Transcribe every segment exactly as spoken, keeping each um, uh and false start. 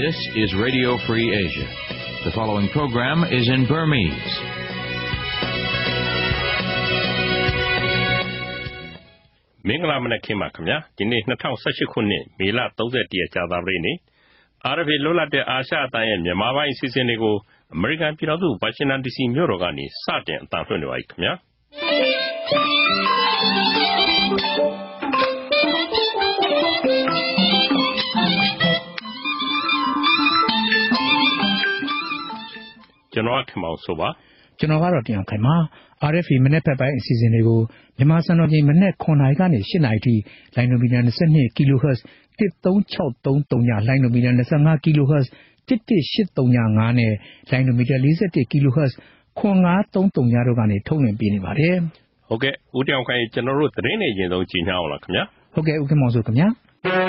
This is Radio Free Asia. The following program is in Burmese. မင်္ဂလာမနက်ခင်းပါခင်ဗျာဒီနေ့၂၀၁၈ခုနှစ်မေလ၃၁ရက်ကြာသပတေးနေ့ R F A လွတ်လပ်တဲ့အာရှအသံရဲ့မြန်မာပိုင်းအစီအစဉ်တွေကိုအမေရိကန်ပြည်ထောင်စုဝါရှင်တန်ဒီစီမြို့တော်ကနေစတင်အသံလွှင့်နေပါပြီခင်ဗျာကျွန်တော်ခင်မောင်ဆိုပါကျွန်တော်ကတော့တရားခိုင်ပါ R F A မနေ့ဖက်ပိုင်းအစီအစဉ်တွေကိုမြန်မာစံတော်ချိန်မနေ့9နာရီကနေ10နာရီထိလိုင်းနိုမီတာ22 kilohertz တစ် သုံး၆သုံးသုံး ညလိုင်းနိုမီတာ25 kilohertz တစ် တစ် ၈သုံး ည5နဲ့လိုင်းနိုမီတာ41 kilohertz ခွန်၅သုံးသုံး ညတို့ကနေထုတ်လွှင့်ပေးနေပါတယ်ဟုတ်ကဲ့ဦးတောင်ခိုင်ကျွန်တော်တို့သတင်းနေရင်ဆုံးကြီးညာအောင်လားခင်ဗျာဟုတ်ကဲ့ဦးခင်မောင်ဆိုခင်ဗျာ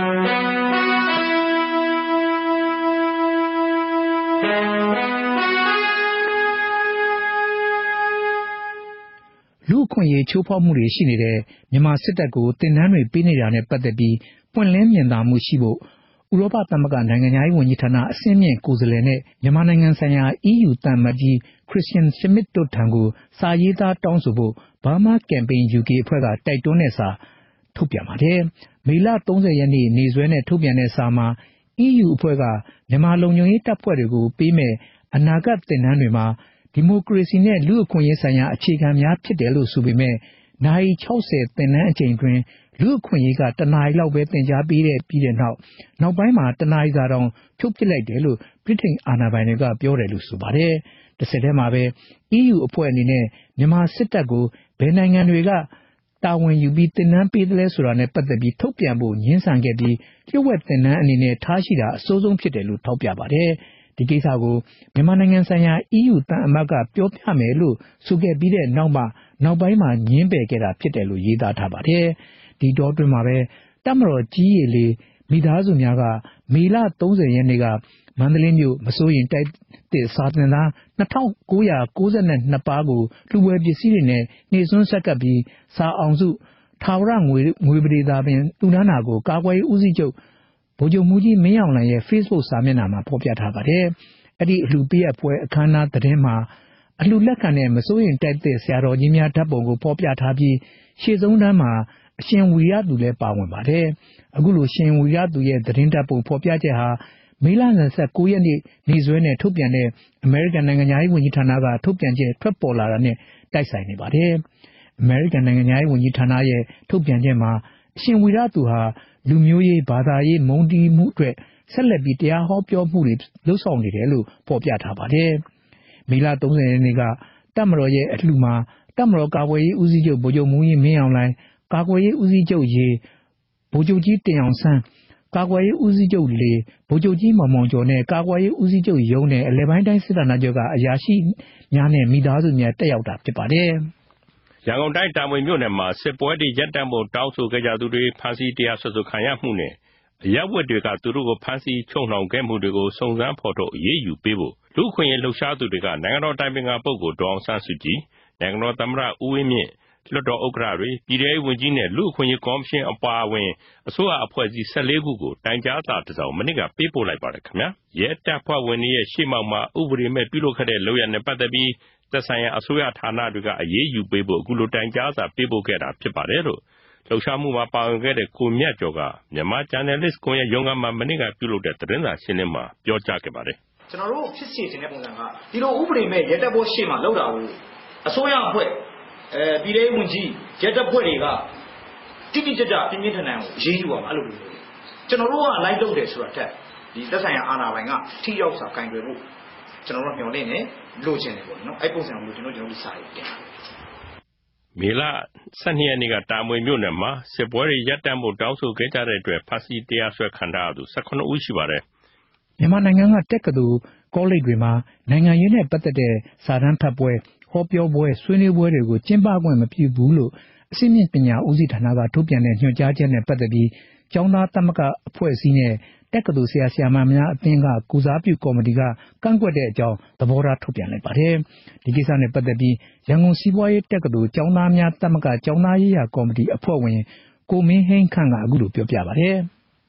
လူခွင့်ရေးချိုးဖောက်မှုတွေရှိနေတဲ့မြန်မာစစ်တပ်ကိုတင်နန်းတွေပေးနေတာနဲ့ပတ်သက်ပြီးပွင့်လင်းမြင်သာမှုရှိဖို့ဥရောပသမဂ္ဂနိုင်ငံသားရေးဝန်ကြီးဌာနအဆင့်မြင့်ကိုယ်စားလှယ်နဲ့မြန်မာနိုင်ငံဆိုင်ရာ E U တန်မတ်ကြီး Christian Schmidt တို့ထံကိုစာရေးသားတောင်းဆိုဖို့ Burma Campaign U K အဖွဲ့ကတိုက်တွန်းတဲ့စာထုတ်ပြန်ပါတယ်။မေလ၃၀ရက်နေ့နေ့စွဲနဲ့ထုတ်ပြန်တဲ့စာမှာ E U အဖွဲ့ကမြန်မာလုံခြုံရေးတပ်ဖွဲ့တွေကိုပေးမဲ့အနာဂတ်တင်နန်းတွေမှာဒီမိုကရေစီနဲ့လူ့အခွင့်အရေးဆိုင်ရာအခြေခံများဖြစ်တယ်လို့ဆိုပေမဲ့နိုင်၆၀သင်တန်းအချိန်တွင်လူ့အခွင့်အရေးကတနားရီလောက်ပဲသင်ကြားပေးတဲ့ပြီးတဲ့နောက်နောက်ပိုင်းမှာတနားရီစာတောင်ဖြုတ်ပစ်လိုက်တယ်လို့ပြည်ထောင်အာဏာပိုင်တွေကပြောတယ်လို့ဆိုပါတယ်။တစ်ဆက်တည်းမှာပဲ E U အဖွဲ့အနေနဲ့မြန်မာစစ်တပ်ကိုဘယ်နိုင်ငံတွေကတာဝန်ယူပြီးတင်နန်းပေးတယ်လဲဆိုတာနဲ့ပတ်သက်ပြီးထုတ်ပြန်ဖို့ညှင်းဆန်ခဲ့ပြီးလျှို့ဝှက်တင်နန်းအနေနဲ့ထားရှိတာအစိုးဆုံးဖြစ်တယ်လို့ထောက်ပြပါတယ်။ဒီကိစ္စကိုမြန်မာနိုင်ငံဆိုင်ရာ E U တန်အမတ်ကပြောပြမယ်လို့ဆိုခဲ့ပြီးတဲ့နောက်မှနောက်ပိုင်းမှာညှင်းပယ်ခဲ့တာဖြစ်တယ်လို့ရေးသားထားပါတယ်။ဒီတော့တွင်မှာပဲတပ်မတော်ကြီးရည်လေမိသားစုများကမေလ၃၀ရက်နေ့ကမန္တလေးမြို့မစိုးရင်တိုက်တဲ့စာသင်သား၂၉၉၂ပါးကိုလူဝယ်ပစ္စည်းတွေနဲ့နှိမ့်စွန်းဆက်ကပ်ပြီးစာအောင်စုထာဝရငွေငွေပရိသာပင်တူနန်းနာကိုကာကွယ်ရေးဦးစီးချုပ်ဗိုလ်ချုပ်မှုကြီးမင်းအောင်လှိုင်ရဲ့ Facebook စာမျက်နှာမှာဖော်ပြထားပါတယ်။အဲ့ဒီအလှပေးအပွဲအခမ်းအနားသတင်းမှာအလှလက်ခံတဲ့မစိုးရင်တိုက်တဲ့ဆရာတော်ကြီးများဓာတ်ပုံကိုဖော်ပြထားပြီးရှေ့ဆုံးတန်းမှာအရှင်ဝီရသူလည်းပါဝင်ပါတယ်။အခုလိုရှင်ဝီရသူရဲ့သတင်းဓာတ်ပုံဖော်ပြချက်ဟာမေလ၂၉ရက်နေ့နေ့စွဲနဲ့ထုတ်ပြန်တဲ့အမေရိကန်နိုင်ငံသားရေးဝန်ကြီးဌာနကထုတ်ပြန်ချက်ထွက်ပေါ်လာတာနဲ့တိုက်ဆိုင်နေပါတယ်။အမေရိကန်နိုင်ငံသားရေးဝန်ကြီးဌာနရဲ့ထုတ်ပြန်ချက်မှာအရှင်ဝီရသူဟာလူမျိုးရေးဘာသာရေးမုန်းတီးမှုအတွက်ဆက်လက်ပြီးတရားဟောပြောမှုတွေလှုပ်ဆောင်နေတယ်လို့ဖော်ပြထားပါတယ်။မေလ၃၀ရက်နေ့ကတပ်မတော်ရဲ့အလှမှာတပ်မတော်ကာကွယ်ရေးဦးစီးချုပ်ဗိုလ်ချုပ်မှုကြီးမင်းအောင်လှိုင်ကာကွယ်ရေးဦးစီးချုပ်ရေဗိုလ်ချုပ်ကြီးတင်အောင်ဆန်းကာကွယ်ရေးဦးစီးချုပ်လေဗိုလ်ချုပ်ကြီးမောင်မောင်ကျော်နဲ့ကာကွယ်ရေးဦးစီးချုပ်ရုံးနဲ့အလဲပိုင်းတိုင်းစစ်ဌာနချုပ်ကအရာရှိများနဲ့မိသားစုများတက်ရောက်တာဖြစ်ပါတယ်။ရန်ကုန်တိုင်းတာမွေမြို့နယ်မှာစစ်ပွဲတွေရပ်တန့်ဖို့တောင်းဆိုခဲ့ကြသူတွေဖမ်းဆီးတရားစွဲဆိုခံရမှုနဲ့အရပ်ဝတ်တွေကသူတို့ကိုဖမ်းဆီးချုပ်နှောင်ခဲ့မှုတွေကိုစုံစမ်းဖော်ထုတ်အရေးယူပေးဖို့လူ့အခွင့်အရေးလှုပ်ရှားသူတွေကနိုင်ငံတော်တိုင်ပင်ခံပုဂ္ဂိုလ်ဒေါ်အောင်ဆန်းစုကြည်နိုင်ငံတော်သမ္မတဦးဝင်းမြင့်လွှတ်တော်ဥက္ကဋ္ဌတွေပြည်ထောင်ဝန်ကြီးနဲ့လူ့အခွင့်အရေးကော်မရှင်အပါအဝင်အစိုးရအဖွဲ့အစည်း၁၄ခုကိုတိုင်ကြားစာတစ်စောင်မနေ့ကပေးပို့လိုက်ပါတယ်ခင်ဗျာရဲတပ်ဖွဲ့ဝင်တွေရဲ့ရှေ့မှောက်မှာဥပဒေမဲ့ပြုလုပ်ခဲ့တဲ့လုပ်ရနဲ့ပတ်သက်ပြီးသက်ဆိုင်ရာအစိုးရဌာနတွေကအရေးယူပေးဖို့အခုလိုတိုင်ကြားစာပေးပို့ခဲ့တာဖြစ်ပါတယ်လို့လှုပ်ရှားမှုမှာပါဝင်ခဲ့တဲ့ကိုမြတ်ကျော်ကမြန်မာ Journalist ကွန်ရက်ရုံးကမှမနေ့ကပြုလုပ်တဲ့သတင်းစာရှင်းလင်းမှာပြောကြားခဲ့ပါတယ်ကျွန်တော်တို့ဖြစ်စီခြင်းတဲ့ပုံစံကဒီလိုဥပဒေမဲ့ရဲတပ်ဖွဲ့ရှေ့မှာလောက်တာကိုအစိုးရအဖွဲ့အဲပြည်ထောင်ဝန်ကြီးရဲတပ်ဖွဲ့တွေကတိတိကျကျပြင်းပြင်းထန်ထန်ကိုရေးယူအောင်အဲ့လိုလိုကျွန်တော်တို့ကလိုက်လုပ်တယ်ဆိုတာတက်ဒီသက်ဆိုင်ရာအာဏာပိုင်ကထိရောက်စွာကင်တွယ်ဖို့ကျွန်တော်တို့မျှော်လင့်နေလိုချင်တယ်ပေါ့နော်အဲ့ပုံစံကိုကျွန်တော်ကျွန်တော်ဒီစာရေးတင်မေလ၁၂ရက်နေ့ကတာမွေမြို့နယ်မှာစစ်ပွဲတွေရပ်တန့်ဖို့တောင်းဆိုခဲ့ကြတဲ့အတွက်ဖမ်းဆီးတရားစွဲခံထားရသူ၁၈ဦးရှိပါတယ်။မြန်မာနိုင်ငံကတက္ကသိုလ်ကောလိပ်တွေမှာနိုင်ငံရေးနဲ့ပတ်သက်တဲ့စာတမ်းဖတ်ပွဲဟောပြောပွဲဆွေးနွေးပွဲတွေကိုကျင်းပခွင့်မပြုဘူးလို့အစိမ့်မြင့်ပညာဦးစီးဌာနကထုတ်ပြန်တဲ့ညွှန်ကြားချက်နဲ့ပတ်သက်ပြီးကျောင်းသားသမဂ္ဂအဖွဲ့အစည်းနဲ့တက္ကသိုလ်ဆရာဆရာမများအသင်းကကုစားပြုကော်မတီကကန့်ကွက်တဲ့အကြောင်းသဘောထားထုတ်ပြန်လိုက်ပါတယ်။ဒီကိစ္စနဲ့ပတ်သက်ပြီးရန်ကုန်စီးပွားရေးတက္ကသိုလ်ကျောင်းသားများသမဂ္ဂကျောင်းသားရေးရာကော်မတီအဖွဲ့ဝင်ကိုမင်းဟိန်းခန့်ကအခုလိုပြောပြပါတယ်။။တ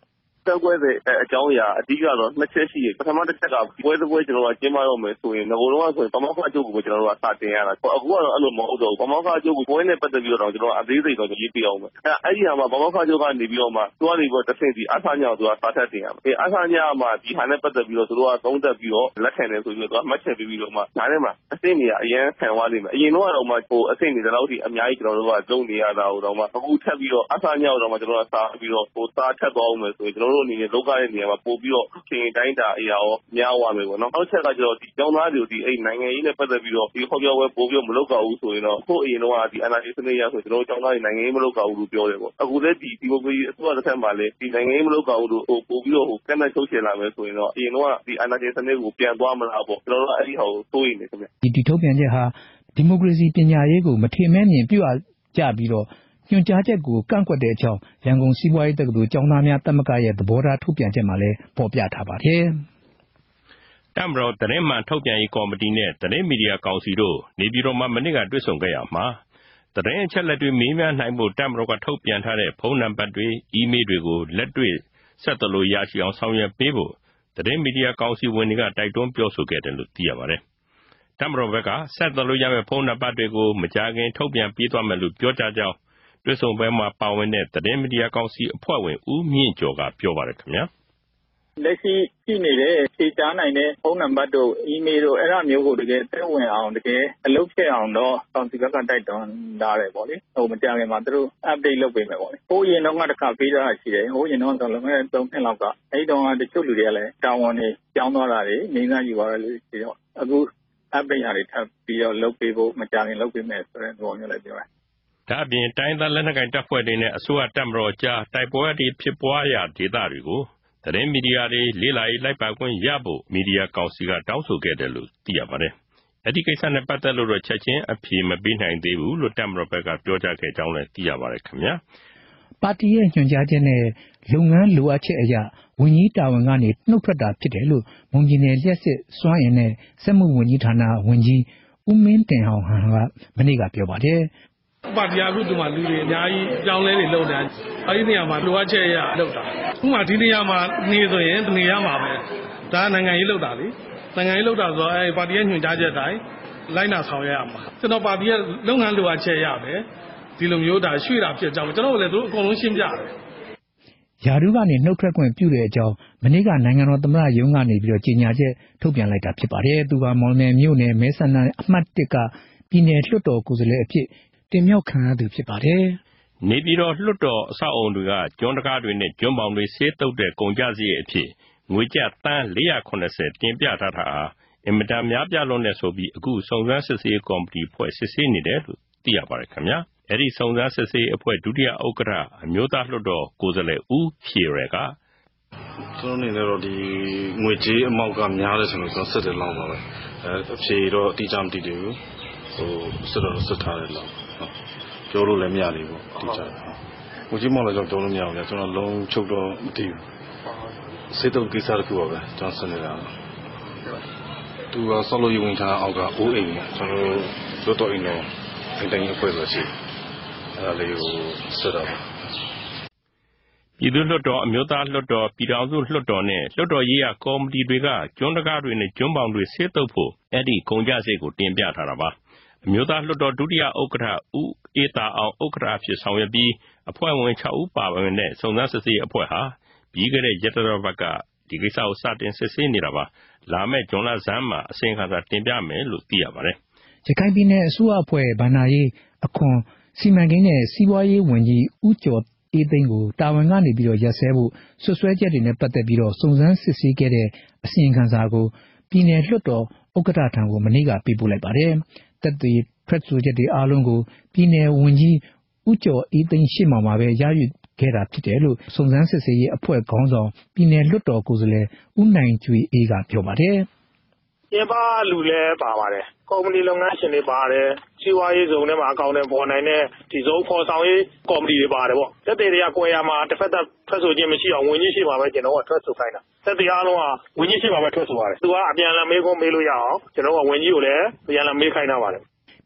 ပွဲတွေအကြောင်းအရာအဓိကတော့နှစ်ချက်ရှိတယ်ပထမတစ်ချက်ကပွဲတစ်ပွဲကျွန်တော်ကကျင်းပရမယ်ဆိုရင်ငကိုတော့ဆိုရင်ပမောက္ခအကျုပ်ကိုကျွန်တော်တို့ကစတင်ရတာအခုကတော့အဲ့လိုမဟုတ်တော့ဘူးပမောက္ခအကျုပ်ကိုပွဲနဲ့ပတ်သက်ပြီးတော့ကျွန်တော်အသေးစိတ်တော့ရေးပြအောင်မယ်အဲ့ဒီဟာမှာပမောက္ခအကျုပ်ကနေပြီးတော့မှသူကနေပြီးတော့တစ်ဆင့်စီအဆညာကိုသူကစာထက်တင်ရမယ်အဆညာမှာဒီဟာနဲ့ပတ်သက်ပြီးတော့သူတို့ကသုံးသပ်ပြီးတော့လက်ခံတယ်ဆိုပြီးတော့သူကမှတ်ချက်ပြီးပြီးတော့မှဒါနဲ့မှအဆင့်တွေကအရင်ခံသွားလိမ့်မယ်အရင်တော့တော့မှဟိုအဆင့်တွေဒီလောက်ထိအများကြီးကျွန်တော်တို့ကလုံနေရတာဟိုတော့မှအခုထပ်ပြီးတော့အဆညာကိုတော့မှကျွန်တော်ကစာပြီးတော့ဟိုစာထက်သွားအောင်မယ်ဆိုရင်ကျွန်တော်တို့အနေနဲ့လောကရဲ့နေရာမှာပို့ပြီးတော့ချိန်တိုင်းတာအရာရောများသွားမယ်ပေါ့နော်နောက်ချက်ကကျတော့ဒီကျောင်းသားတွေဒီအဲ့နိုင်ငံရေးနဲ့ပတ်သက်ပြီးတော့ဒီခေါ်ပြောပွဲပို့ပြီးတော့မလုပ်ကြဘူးဆိုရင်တော့ခုအရင်တော့ဒီ N R D စနစ်ရဆိုကျွန်တော်တို့ကျောင်းသားတွေနိုင်ငံရေးမလုပ်ကြဘူးလို့ပြောတယ်ပေါ့အခုလည်းဒီဒီမိုကရေစီအစိုးရတစ်ဆက်မှာလည်းဒီနိုင်ငံရေးမလုပ်ကြဘူးလို့ဟိုပို့ပြီးတော့ဟိုကန့်နဲ့ချုပ်ချယ်လာမယ်ဆိုရင်တော့အရင်တော့ဒီ N R D စနစ်ကိုပြန်သွားမလားပေါ့ကျွန်တော်တို့အဲ့ဒီဟာကိုစိုးရိမ်နေခင်ဗျဒီဒီထုတ်ပြန်ချက်ဟာဒီမိုကရေစီပညာရေးကိုမထေမဲ့မြင်ပြုအပ်ကြပြီးတော့ညွှန်ကြားချက်ကိုကန့်ကွက်တဲ့အကြောင်းရန်ကုန်စီးပွားရေးတက္ကသိုလ်ကျောင်းသားများသမဂ္ဂရဲ့သဘောထားထုတ်ပြန်ချက်မှာလည်းဖော်ပြထားပါတယ်တမ်ဘရောတရင်မှန်ထုတ်ပြန်ရေးကော်မတီနဲ့တရင်မီဒီယာကောင်စီတို့နေပြည်တော်မှာမနေ့ကတွေ့ဆုံခဲ့ရမှာတရင်အချက်လက်တွေမေးမြန်းနိုင်ဖို့တမ်ဘရောကထုတ်ပြန်ထားတဲ့ဖုန်းနံပါတ်တွေအီးမေးလ်တွေကိုလက်တွေ့ဆက်သွယ်လို့ရရှိအောင်ဆောင်ရွက်ပေးဖို့တရင်မီဒီယာကောင်စီဝင်တွေကတိုက်တွန်းပြောဆိုခဲ့တယ်လို့သိရပါတယ်တမ်ဘရောဘက်ကဆက်သွယ်လို့ရမယ့်ဖုန်းနံပါတ်တွေကိုမကြာခင်ထုတ်ပြန်ပေးသွားမယ်လို့ပြောကြားကြောင်းတွေ့ဆုံပွဲမှာပါဝင်တဲ့သတင်းမီဒီယာကောင်စီအဖွဲ့ဝင်ဦးမြင့်ကျော်ကပြောပါတယ်ခင်ဗျာလက်ရှိရှိနေတဲ့ဖြေကြားနိုင်တဲ့ဖုန်းနံပါတ်တို့အီးမေးလ်တို့အဲ့ဒါမျိုးကိုတကယ်သက်ဝင်အောင်တကယ်အလုပ်ဖြစ်အောင်တော့ကောင်စီဘက်ကတိုက်တွန်းထားတယ်ပေါ့လေဟိုမကြခင်မှာသူတို့ update လုပ်ပေးမယ်ပေါ့လေဟိုရင်တော့ကတစ်ခါပေးထားတာရှိတယ်ဟိုရင်တော့ဆိုလည်းသုံးနှစ်လောက်ကအဲ့တော့တချို့လူတွေကလည်းတာဝန်တွေကြောင်းသွားတာတွေနေစားယူသွားတယ်လို့ရှိတော့အခု update ဟာတွေထပ်ပြီးတော့လုပ်ပေးဖို့မကြခင်လုပ်ပေးမယ်ဆိုတဲ့သဘောမျိုးလည်းပြောတယ်ဒါအပြင်တိုင်းသားလက်နက်ကိုင်တပ်ဖွဲ့တွေနဲ့အစိုးရတပ်မတော်ကြားတိုက်ပွဲတွေဖြစ်ပွားရာဒေသတွေကိုသတင်းမီဒီယာတွေလေးလာရေးလိုက်ပါခွင့်ရဖို့မီဒီယာကောင်စီကတောင်းဆိုခဲ့တယ်လို့သိရပါတယ်။အဲဒီကိစ္စနဲ့ပတ်သက်လို့တော့ချက်ချင်းအဖြေမပေးနိုင်သေးဘူးလို့တပ်မတော်ဘက်ကပြောကြားခဲ့ကြောင်းလည်းသိရပါတယ်ခင်ဗျာ။ပါတီရဲ့ညွှန်ကြားချက်နဲ့လုပ်ငန်းလိုအပ်ချက်အရဝန်ကြီးတာဝန်ကနေနှုတ်ထွက်တာဖြစ်တယ်လို့မွန်ပြည်နယ်လျှက်စစ်စွမ်းအင်နဲ့စက်မှုဝန်ကြီးဌာနဝန်ကြီးဦးမင်းတင်ဟောင်ဟန်ကမနေ့ကပြောပါတယ်။ပါတီအခုဒီမှာလူတွေအများကြီးကြောင်းလဲတွေလုပ်တယ်အဲဒီနေရာမှာလိုအပ်ချက်ရလုပ်တာဥပမာဒီနေရာမှာနေဆိုရင်နေရမှာပဲဒါနိုင်ငံရေးလုပ်တာလေနိုင်ငံရေးလုပ်တာဆိုတော့အဲဒီပါတီရဲ့ညွှန်ကြားချက်တိုင်းလိုက်နာဆောင်ရွက်ရမှာကျွန်တော်ပါတီရဲ့လုပ်ငန်းလိုအပ်ချက်ရပဲဒီလိုမျိုးဒါရွှေ့တာဖြစ်ကြောင်းကျွန်တော်လည်းသူတို့အကုန်လုံးရှင်းပြတယ်ယာရုကနေနှုတ်ထွက်ခွင့်ပြုတဲ့အကြောင်းမနေ့ကနိုင်ငံတော်သမ္မတရုံးကနေပြီးတော့ကြေညာချက်ထုတ်ပြန်လိုက်တာဖြစ်ပါတယ်သူကမော်လမြိုင်မြို့နယ်မဲဆန္ဒအမှတ်တစ်ကပြည်နယ်လွှတ်တော်ကိုယ်စားလှယ်အဖြစ်တင်မြှောက်ခံရသူဖြစ်ပါတယ်။နေပြည်တော်လွှတ်တော်အဆောက်အုံတွေကကျွန်းတကားတွေနဲ့ကျွန်းပေါင်တွေဆေးတုပ်တဲ့ကုန်ကြစည်အဖြစ်ငွေကျပ်သန်း၄၇၀တင်ပြထားတာဟာအင်မတန်များပြားလွန်းတဲ့ဆိုပြီးအခုစုံစမ်းစစ်ဆေးကော်မတီဖွဲ့စစ်ဆေးနေတယ်လို့သိရပါတယ်ခင်ဗျာ။အဲဒီစုံစမ်းစစ်ဆေးအဖွဲ့ဒုတိယဥက္ကဋ္ဌအမျိုးသားလွှတ်တော်ကိုယ်စားလှယ်ဦးဖြေရကကျွန်တော်နေတော့ဒီငွေကြေးအမောက်ကများတယ်ဆိုတော့ကျွန်တော်စစ်တယ်လောက်ပါပဲအဲအဖြေတော့အတိအကျမသိသေးဘူးဟိုစစ်တော့စစ်ထားတယ်လောက်ပြောလို့လည်းမရသေးဘူးတိကျတယ်ငွေကြေးမောက်လည်းကျွန်တော်ပြောလို့မရဘူးလေကျွန်တော်လုံးချုပ်တော့မသိဘူးစေတုပ်ကိစ္စတစ်ခုပါပဲကျွန်တော်စစ်နေတာသူကဆောက်လို့ရဝင်ထားအောက်ကအိုးအိမ်ကျွန်တော်တို့တော့အိမ်တော့အိမ်တိုင်းအဖွဲ့ဆိုရှိအဲဒါလေးကိုစစ်တော့ပြည်သူ့လွှတ်တော်အမျိုးသားလွှတ်တော်ပြည်ထောင်စုလွှတ်တော်နဲ့လွှတ်တော်ရေးရာကော်မတီတွေကကျွန်းတကားတွေနဲ့ကျွန်းပေါင်တွေဆေးတုပ်ဖို့အဲ့ဒီကုန်ကြစိတ်ကိုတင်ပြထားတာပါအမျိုးသားလွှတ်တော်ဒုတိယဥက္ကဋ္ဌဦးအေးတာအောင်ဥက္ကဋ္ဌအဖြစ်ဆောင်ရွက်ပြီးအဖွဲ့ဝင်၆ဦးပါဝင်တဲ့စုံစမ်းစစ်ဆေးအဖွဲ့ဟာပြီးခဲ့တဲ့ရက်တော်ဘက်ကဒီကိစ္စကိုစတင်စစ်ဆေးနေတာပါလာမယ့်ဇွန်လဆန်းမှာအစီရင်ခံစာတင်ပြမယ်လို့သိရပါတယ်ရခိုင်ပြည်နယ်အစိုးရအဖွဲ့ဗန္ဒာရေးအခွန်စီမံကိန်းနဲ့စီးပွားရေးဝန်ကြီးဦးကျော်အေးသိန်းကိုတာဝန်ကနေပြီးတော့ရက်စဲဖို့ဆွဆွဲချက်တွေနဲ့ပတ်သက်ပြီးတော့စုံစမ်းစစ်ဆေးခဲ့တဲ့အစီရင်ခံစာကိုပြည်နယ်လွှတ်တော်ဥက္ကဋ္ဌထံကိုမနေ့ကပေးပို့လိုက်ပါတယ်တက်သေးထွက်ဆိုချက်တွေအားလုံးကိုပြည်နယ်ဝန်ကြီးဦးကျော်အေးသိန်းရှေ့မှောက်မှာပဲရယူခဲ့တာဖြစ်တယ်လို့စုံစမ်းစစ်ဆေးရေးအဖွဲ့ခေါင်းဆောင်ပြည်နယ်လွှတ်တော်ကိုယ်စားလှယ်ဦးနိုင်ကျွေအေးကပြောပါတယ်ကျင်းပလူလည်းပါပါတယ်ကုမ္ပဏီလုပ်ငန်းရှင်တွေပါတယ်စီးပွားရေးဇုံထဲမှာအကောင့်တွေပေါ်နိုင်တဲ့ဒီဇုံဖော်ဆောင်ရေးကော်မတီတွေပါတယ်ပေါ့တက်တဲ့တွေကကွယ်ရမှာတစ်ဖက်သက်ထွက်ဆိုခြင်းမရှိအောင်ဝင်ကြီးရှိပါပဲကျွန်တော်ကထွက်ဆိုခိုင်းတာတက်တဲ့အားလုံးကဝင်ကြီးရှိပါပဲထွက်ဆိုပါတယ်သူကအပြန်အလှန်မေးခွန်းမေးလို့ရအောင်ကျွန်တော်ကဝင်ကြီးကိုလည်းပြန်အလှန်မေးခိုင်းတာပါတယ်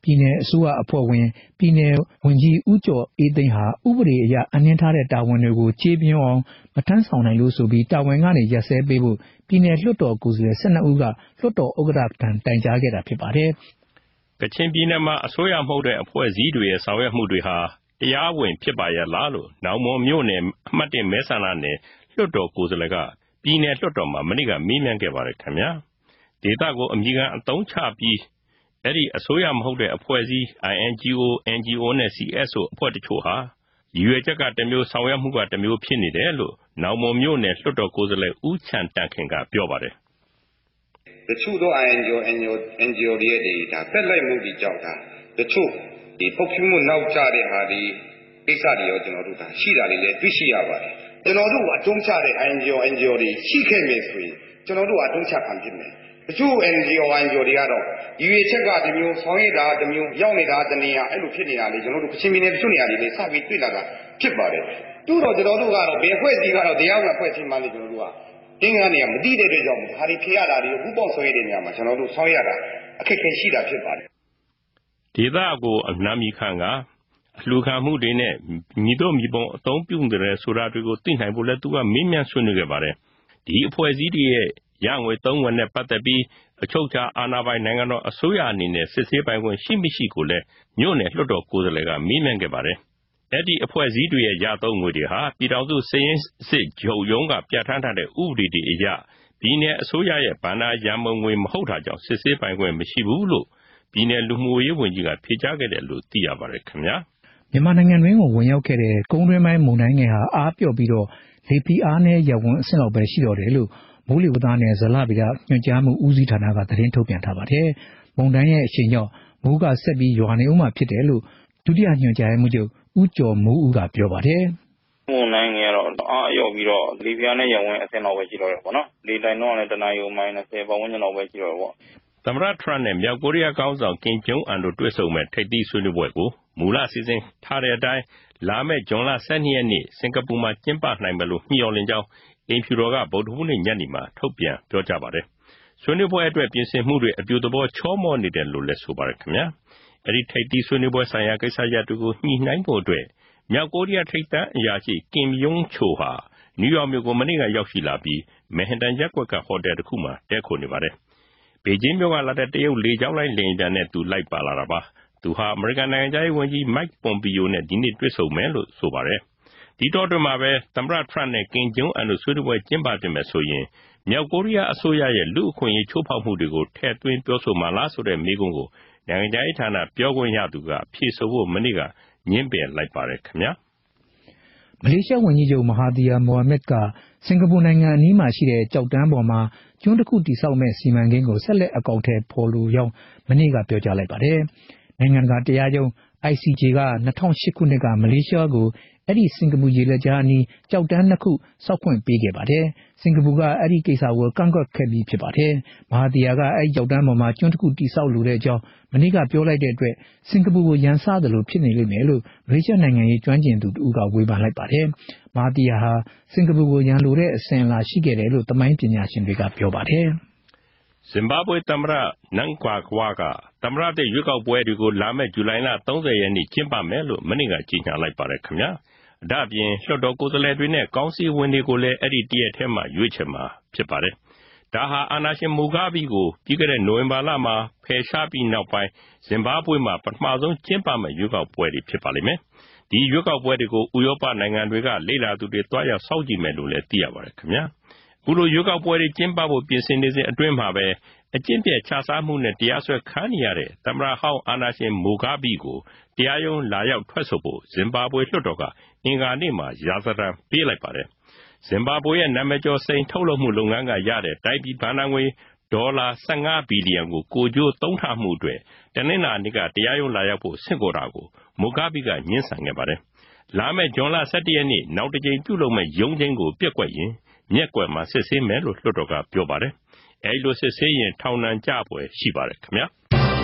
ပြည်နယ်အစိုးရအဖွဲ့ဝင်ပြည်နယ်ဝန်ကြီးဦးကျော်အေးသိန်းဟာဥပဒေအရအနှင်းထားတဲ့တာဝန်တွေကိုကျေပြင်းအောင်မထမ်းဆောင်နိုင်လို့ဆိုပြီးတာဝန်ကနေရပ်စဲပေးဖို့ပြည်နယ်လွှတ်တော်ကိုယ်စားလှယ်၁၂ဦးကလွှတ်တော်ဥက္ကဋ္ဌထံတိုင်ကြားခဲ့တာဖြစ်ပါတယ်။ကချင်ပြည်နယ်မှာအစိုးရမဟုတ်တဲ့အဖွဲ့အစည်းတွေရဲ့ဆောင်ရွက်မှုတွေဟာတရားဝင်ဖြစ်ပါရဲ့လားလို့နောင်မွန်မြို့နယ်အမှတ်၁မဲဆန္ဒနယ်လွှတ်တော်ကိုယ်စားလှယ်ကပြည်နယ်လွှတ်တော်မှာမနေ့ကမေးမြန်းခဲ့ပါတယ်ခင်ဗျာ။ဒေသကိုအမည်ခံအသုံးချပြီးအဲ့ဒီအစိုးရမဟုတ်တဲ့အဖွဲ့အစည်း I N G O, N G O နဲ့ C S O အဖွဲ့တချို့ဟာရည်ရွယ်ချက်ကတမျိုးဆောင်ရွက်မှုကတမျိုးဖြစ်နေတယ်လို့နောင်မွန်မြို့နယ်လွှတ်တော်ကိုယ်စားလှယ်ဦးချန်တန်ခင်ကပြောပါတယ်။တချို့သော I N G O, N G O တွေရဲ့ဒီဒါဖက်လိုက်မှုတွေကြောင့်ဒါတချို့ဒီပုတ်ပြမှုနောက်ကျတဲ့ဟာဒီကိစ္စတွေရောကျွန်တော်တို့ဒါရှိတာလေးလည်းတွေ့ရှိရပါတယ်။ကျွန်တော်တို့အတုံးချတဲ့ I N G O, N G O တွေရှိခဲ့မယ်ဆိုရင်ကျွန်တော်တို့အတုံးချခံဖြစ်မယ်။တချို့ N G O, N G O တွေကတော့ရည်ရွယ်ချက်ကဒီမျိုးဆောင်ရတာဒီမျိုးရောက်နေတာတနေရာအဲ့လိုဖြစ်နေတာလေကျွန်တော်တို့ကချင်ပြည်နယ်တချို့နေရာတွေလေစပြီးတွေ့လာတာဖြစ်ပါတယ်။တူတော့ကျွန်တော်တို့ကတော့ဘယ်ဖွဲ့စည်းကတော့တရားဝင်ဖွဲ့စည်းမှလည်းကျွန်တော်တို့ကအင်းကနေမတိတဲ့အတွက်ကြောင့်ဒါတွေဖြေရတာတွေကိုဥပ္ပောက်ဆွဲတဲ့နေရာမှာကျွန်တော်တို့ဆောင်ရတာအခက်အခဲရှိတာဖြစ်ပါတယ်။ဒေသကိုအနာမီခံကအလှူခံမှုတွေနဲ့မြစ်တို့မြစ်ပုံအသုံးပြုတဲ့ဆိုတာတွေကိုသိနိုင်ဖို့လဲသူကမင်းမြန်ဆွေးနွေးခဲ့ပါတယ်။ဒီအဖွဲ့အစည်းတွေရဲ့ရငွေသုံးဝင်နဲ့ပတ်သက်ပြီးအချုပ်ချာအာဏာပိုင်နိုင်ငံတော်အစိုးရအနေနဲ့စစ်ဆေးပိုင်ခွင့်ရှိမရှိကိုလည်းမြို့နယ်လွှတ်တော်ကိုယ်စားလှယ်ကမေးမြန်းခဲ့ပါတယ်။အဲ့ဒီအဖွဲ့အစည်းတွေရဲ့ရသုံးငွေတွေဟာပြည်ထောင်စုစည်ရင်းစစ်ချုပ်ရုံးကပြဋ္ဌာန်းထားတဲ့ဥပဒေတွေအရပြည်နယ်အစိုးရရဲ့ဗန္ဒာရန်မုံငွေမဟုတ်တာကြောင့်စစ်ဆေးပိုင်ခွင့်မရှိဘူးလို့ပြည်နယ်လူမှုရေးဝန်ကြီးကဖြေကြားခဲ့တယ်လို့သိရပါတယ်ခင်ဗျာ။မြန်မာနိုင်ငံတွင်းကိုဝင်ရောက်ခဲ့တဲ့ကုန်းတွင်းပိုင်းမုန်တိုင်းငယ်ဟာအားပြော့ပြီးတော့လေဖိအားနဲ့ရဝန်းအဆင့်လောက်ပဲရှိတော့တယ်လို့မိုးလေဝသနဲ့ဇလဗေဒညွှန်ကြားမှုဦးစီးဌာနကသတင်းထုတ်ပြန်ထားပါတယ်။မုန်တိုင်းရဲ့အချိန်ကြောင့်မိုးကဆက်ပြီးရွာနေဦးမှာဖြစ်တယ်လို့ဒုတိယညွှန်ကြားရေးမှူးချုပ်ဦးကျော်မိုးဦးကပြောပါတယ်။မုန်တိုင်းငယ်တော့အားအယော့ပြီးတော့လေဖိအားနဲ့ရဝန်းအဆင့်လောက်ပဲရှိတော့တယ်ပေါ့နော်။လေတိုင်းတော့လည်းတနာရီမိုင်၂၀ပတ်ဝန်းကျင်လောက်ပဲရှိတော့တယ်ပေါ့။သမ္မတထရန့်နဲ့မြောက်ကိုရီးယားခေါင်းဆောင်ကင်ဂျုံအန်တို့တွေ့ဆုံမဲ့ထိပ်သီးဆွေးနွေးပွဲကိုမူလစီစဉ်ထားတဲ့အတိုင်းလာမယ့်ဇွန်လ၁၂ရက်နေ့စင်ကာပူမှာကျင်းပနိုင်မယ်လို့မျှော်လင့်ကြောင်းအိမ်ဖြူတော်ကဗုဒ္ဓဟူးနေ့ညနေမှာထုတ်ပြန်ပြောကြားပါတယ်။ဆွေးနွေးပွဲအတွက်ပြင်ဆင်မှုတွေအပြူသဘောချောမောနေတယ်လို့လည်းဆိုပါတယ်ခင်ဗျာ။အဲဒီထိပ်သီးဆွေးနွေးပွဲဆိုင်ရာကိစ္စရပ်တွေကိုညှိနှိုင်းဖို့အတွက်မြောက်ကိုရီးယားထိပ်တန်းအရာရှိကင်ယုံချိုဟာနယူးယောက်မြို့ကိုမနေ့ကရောက်ရှိလာပြီးမန်ဟက်တန်ရပ်ကွက်ကဟိုတယ်တစ်ခုမှာတည်းခိုနေပါတယ်။ဘေကျင်းမြို့ကလာတဲ့တရုတ်လေကြောင်းလိုင်းလေယာဉ်နဲ့သူလိုက်ပါလာတာပါ။သူဟာအမေရိကန်နိုင်ငံသားဝန်ကြီးမိုက်ပွန်ပီယိုနဲ့ဒီနေ့တွေ့ဆုံမယ်လို့ဆိုပါတယ်။ဒီတော့တွင်မှာပဲသမ္မတထရန့်နဲ့ကင်ဂျုံအန်တို့ဆွေးနွေးပွဲကျင်းပပြင်မယ်ဆိုရင်မြောက်ကိုရီးယားအစိုးရရဲ့လူအခွင့်အရေးချိုးဖောက်မှုတွေကိုထည့်သွင်းပြောဆိုမှလားဆိုတဲ့မေးခွန်းကိုနိုင်ငံခြားရေးဌာနပြောခွင့်ရသူကဖြေဆိုဖို့မနေ့ကညှင်းပယ်လိုက်ပါတယ်ခင်ဗျာ။မလေးရှားဝန်ကြီးချုပ်မဟာသီယာမိုဟာမက်ကစင်ကာပူနိုင်ငံအနီးမှာရှိတဲ့ကြောက်တန်းပေါ်မှာကျွန်းတစ်ခုတိစောက်မဲ့စီမံကိန်းကိုဆက်လက်အကောင့်ထဲပေါ်လို့ရောက်မနေ့ကပြောကြားလိုက်ပါတယ်။နိုင်ငံတကာတရားရုံး I C J က၂၀၀၈ခုနှစ်ကမလေးရှားကိုအဲ့ဒီစင်ကာပူရေလက်ကြားအနီးကြောက်တန်းနှစ်ခုစောက်ခွင့်ပေးခဲ့ပါတယ်။စင်ကာပူကအဲ့ဒီကိစ္စကိုကန့်ကွက်ခဲ့ပြီးဖြစ်ပါတယ်။မဟာသီယာကအဲ့ဒီကြောက်တန်းပေါ်မှာကျွန်းတစ်ခုတိစောက်လိုတဲ့အကြောင်းမနေ့ကပြောလိုက်တဲ့အတွက်စင်ကာပူကိုရန်စသလိုဖြစ်နေလိမ့်မယ်လို့မလေးရှားနိုင်ငံရေးကျွမ်းကျင်သူတူကဝေဖန်လိုက်ပါတယ်။မဟာသီယာဟာစင်ကာပူကိုရန်လိုတဲ့အစဉ်အလာရှိခဲ့တယ်လို့သမိုင်းပညာရှင်တွေကပြောပါတယ်။ဇင်ဘာဘွေသမ္မတနန်ကွာကွာကသမ္မတတဲ့ရွေးကောက်ပွဲတွေကိုလာမယ့်ဇူလိုင်လ၃၀ရက်နေ့ကျင်းပမယ်လို့မနေ့ကကြေညာလိုက်ပါတယ်ခင်ဗျာ။ဒါ့အပြင်လွှတ်တော်ကိုယ်စားလှယ်တွေနဲ့ကောင်စီဝင်တွေကိုလည်းအဲ့ဒီတရက်ထဲမှာရွေးချယ်မှာဖြစ်ပါတယ်။ဒါဟာအာဏာရှင်မူဂါဘီကိုပြီးခဲ့တဲ့နိုဝင်ဘာလမှာဖယ်ရှားပြီးနောက်ပိုင်းဇင်ဘာဘွေမှာပထမဆုံးကျင်းပမယ့်ရွေးကောက်ပွဲတွေဖြစ်ပါလိမ့်မယ်။ဒီရွေးကောက်ပွဲတွေကိုဥရောပနိုင်ငံတွေကလေ့လာသူတွေတွားရောက်စောင့်ကြည့်မယ်လို့လည်းသိရပါတယ်ခင်ဗျာ။ခုလိုရွေးကောက်ပွဲတွေကျင်းပဖို့ပြင်ဆင်နေစဉ်အတွင်းမှာပဲအကျင့်ပြတ်ခြစားမှုနဲ့တရားစွဲခံနေရတဲ့သမ္မတဟောင်းအာဏာရှင်မူဂါဘီကိုတရားရုံးလာရောက်ထွက်ဆိုဖို့ဇင်ဘာဘွေလွှတ်တော်ကအင်္ဂါနေ့မှာရာဇသံပေးလိုက်ပါတယ်။ဇင်ဘာဘွေရဲ့နာမည်ကျော်စိန်ထုတ်လုပ်မှုလုပ်ငန်းကရတဲ့တိုင်းပြည်ဘဏ္ဍာငွေဒေါ်လာ၁၅ဘီလီယံကိုကိုကျိုးသုံးထားမှုအတွက်တနင်္လာနေ့ကတရားရုံးလာရောက်ဖို့ဆင့်ခေါ်တာကိုမူဂါဘီကညှင်းဆန်ခဲ့ပါတယ်။လာမယ့်ဇွန်လ၁၁ရက်နေ့နောက်တစ်ကြိမ်ပြုလုပ်မယ့်ရုံးချင်းကိုပြက်ကွက်ရင်မျက်ကွယ်မှာစစ်ဆေးမယ်လို့လွှတ်တော်ကပြောပါတယ်။အဲဒီလိုစစ်ဆေးရင်ထောင်ဒဏ်ကျပွဲရှိပါတယ်ခင်ဗျာ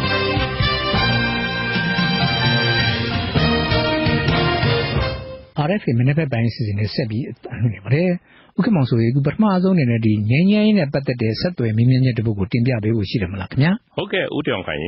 ။ R F A မနေ့ကပိုင်းစီစဉ်နေဆက်ပြီးအသံနေပါတယ်။ဥက္ကမောင်ဆိုရေအခုပထမဆုံးအနေနဲ့ဒီငင်းငင်းနဲ့ပတ်သက်တဲ့ဆက်သွယ်မြင်းမြင်းချက်တပုတ်ကိုတင်ပြပေးဖို့ရှိတယ်မလားခင်ဗျာ။ဟုတ်ကဲ့ဦးတောင်ခိုင်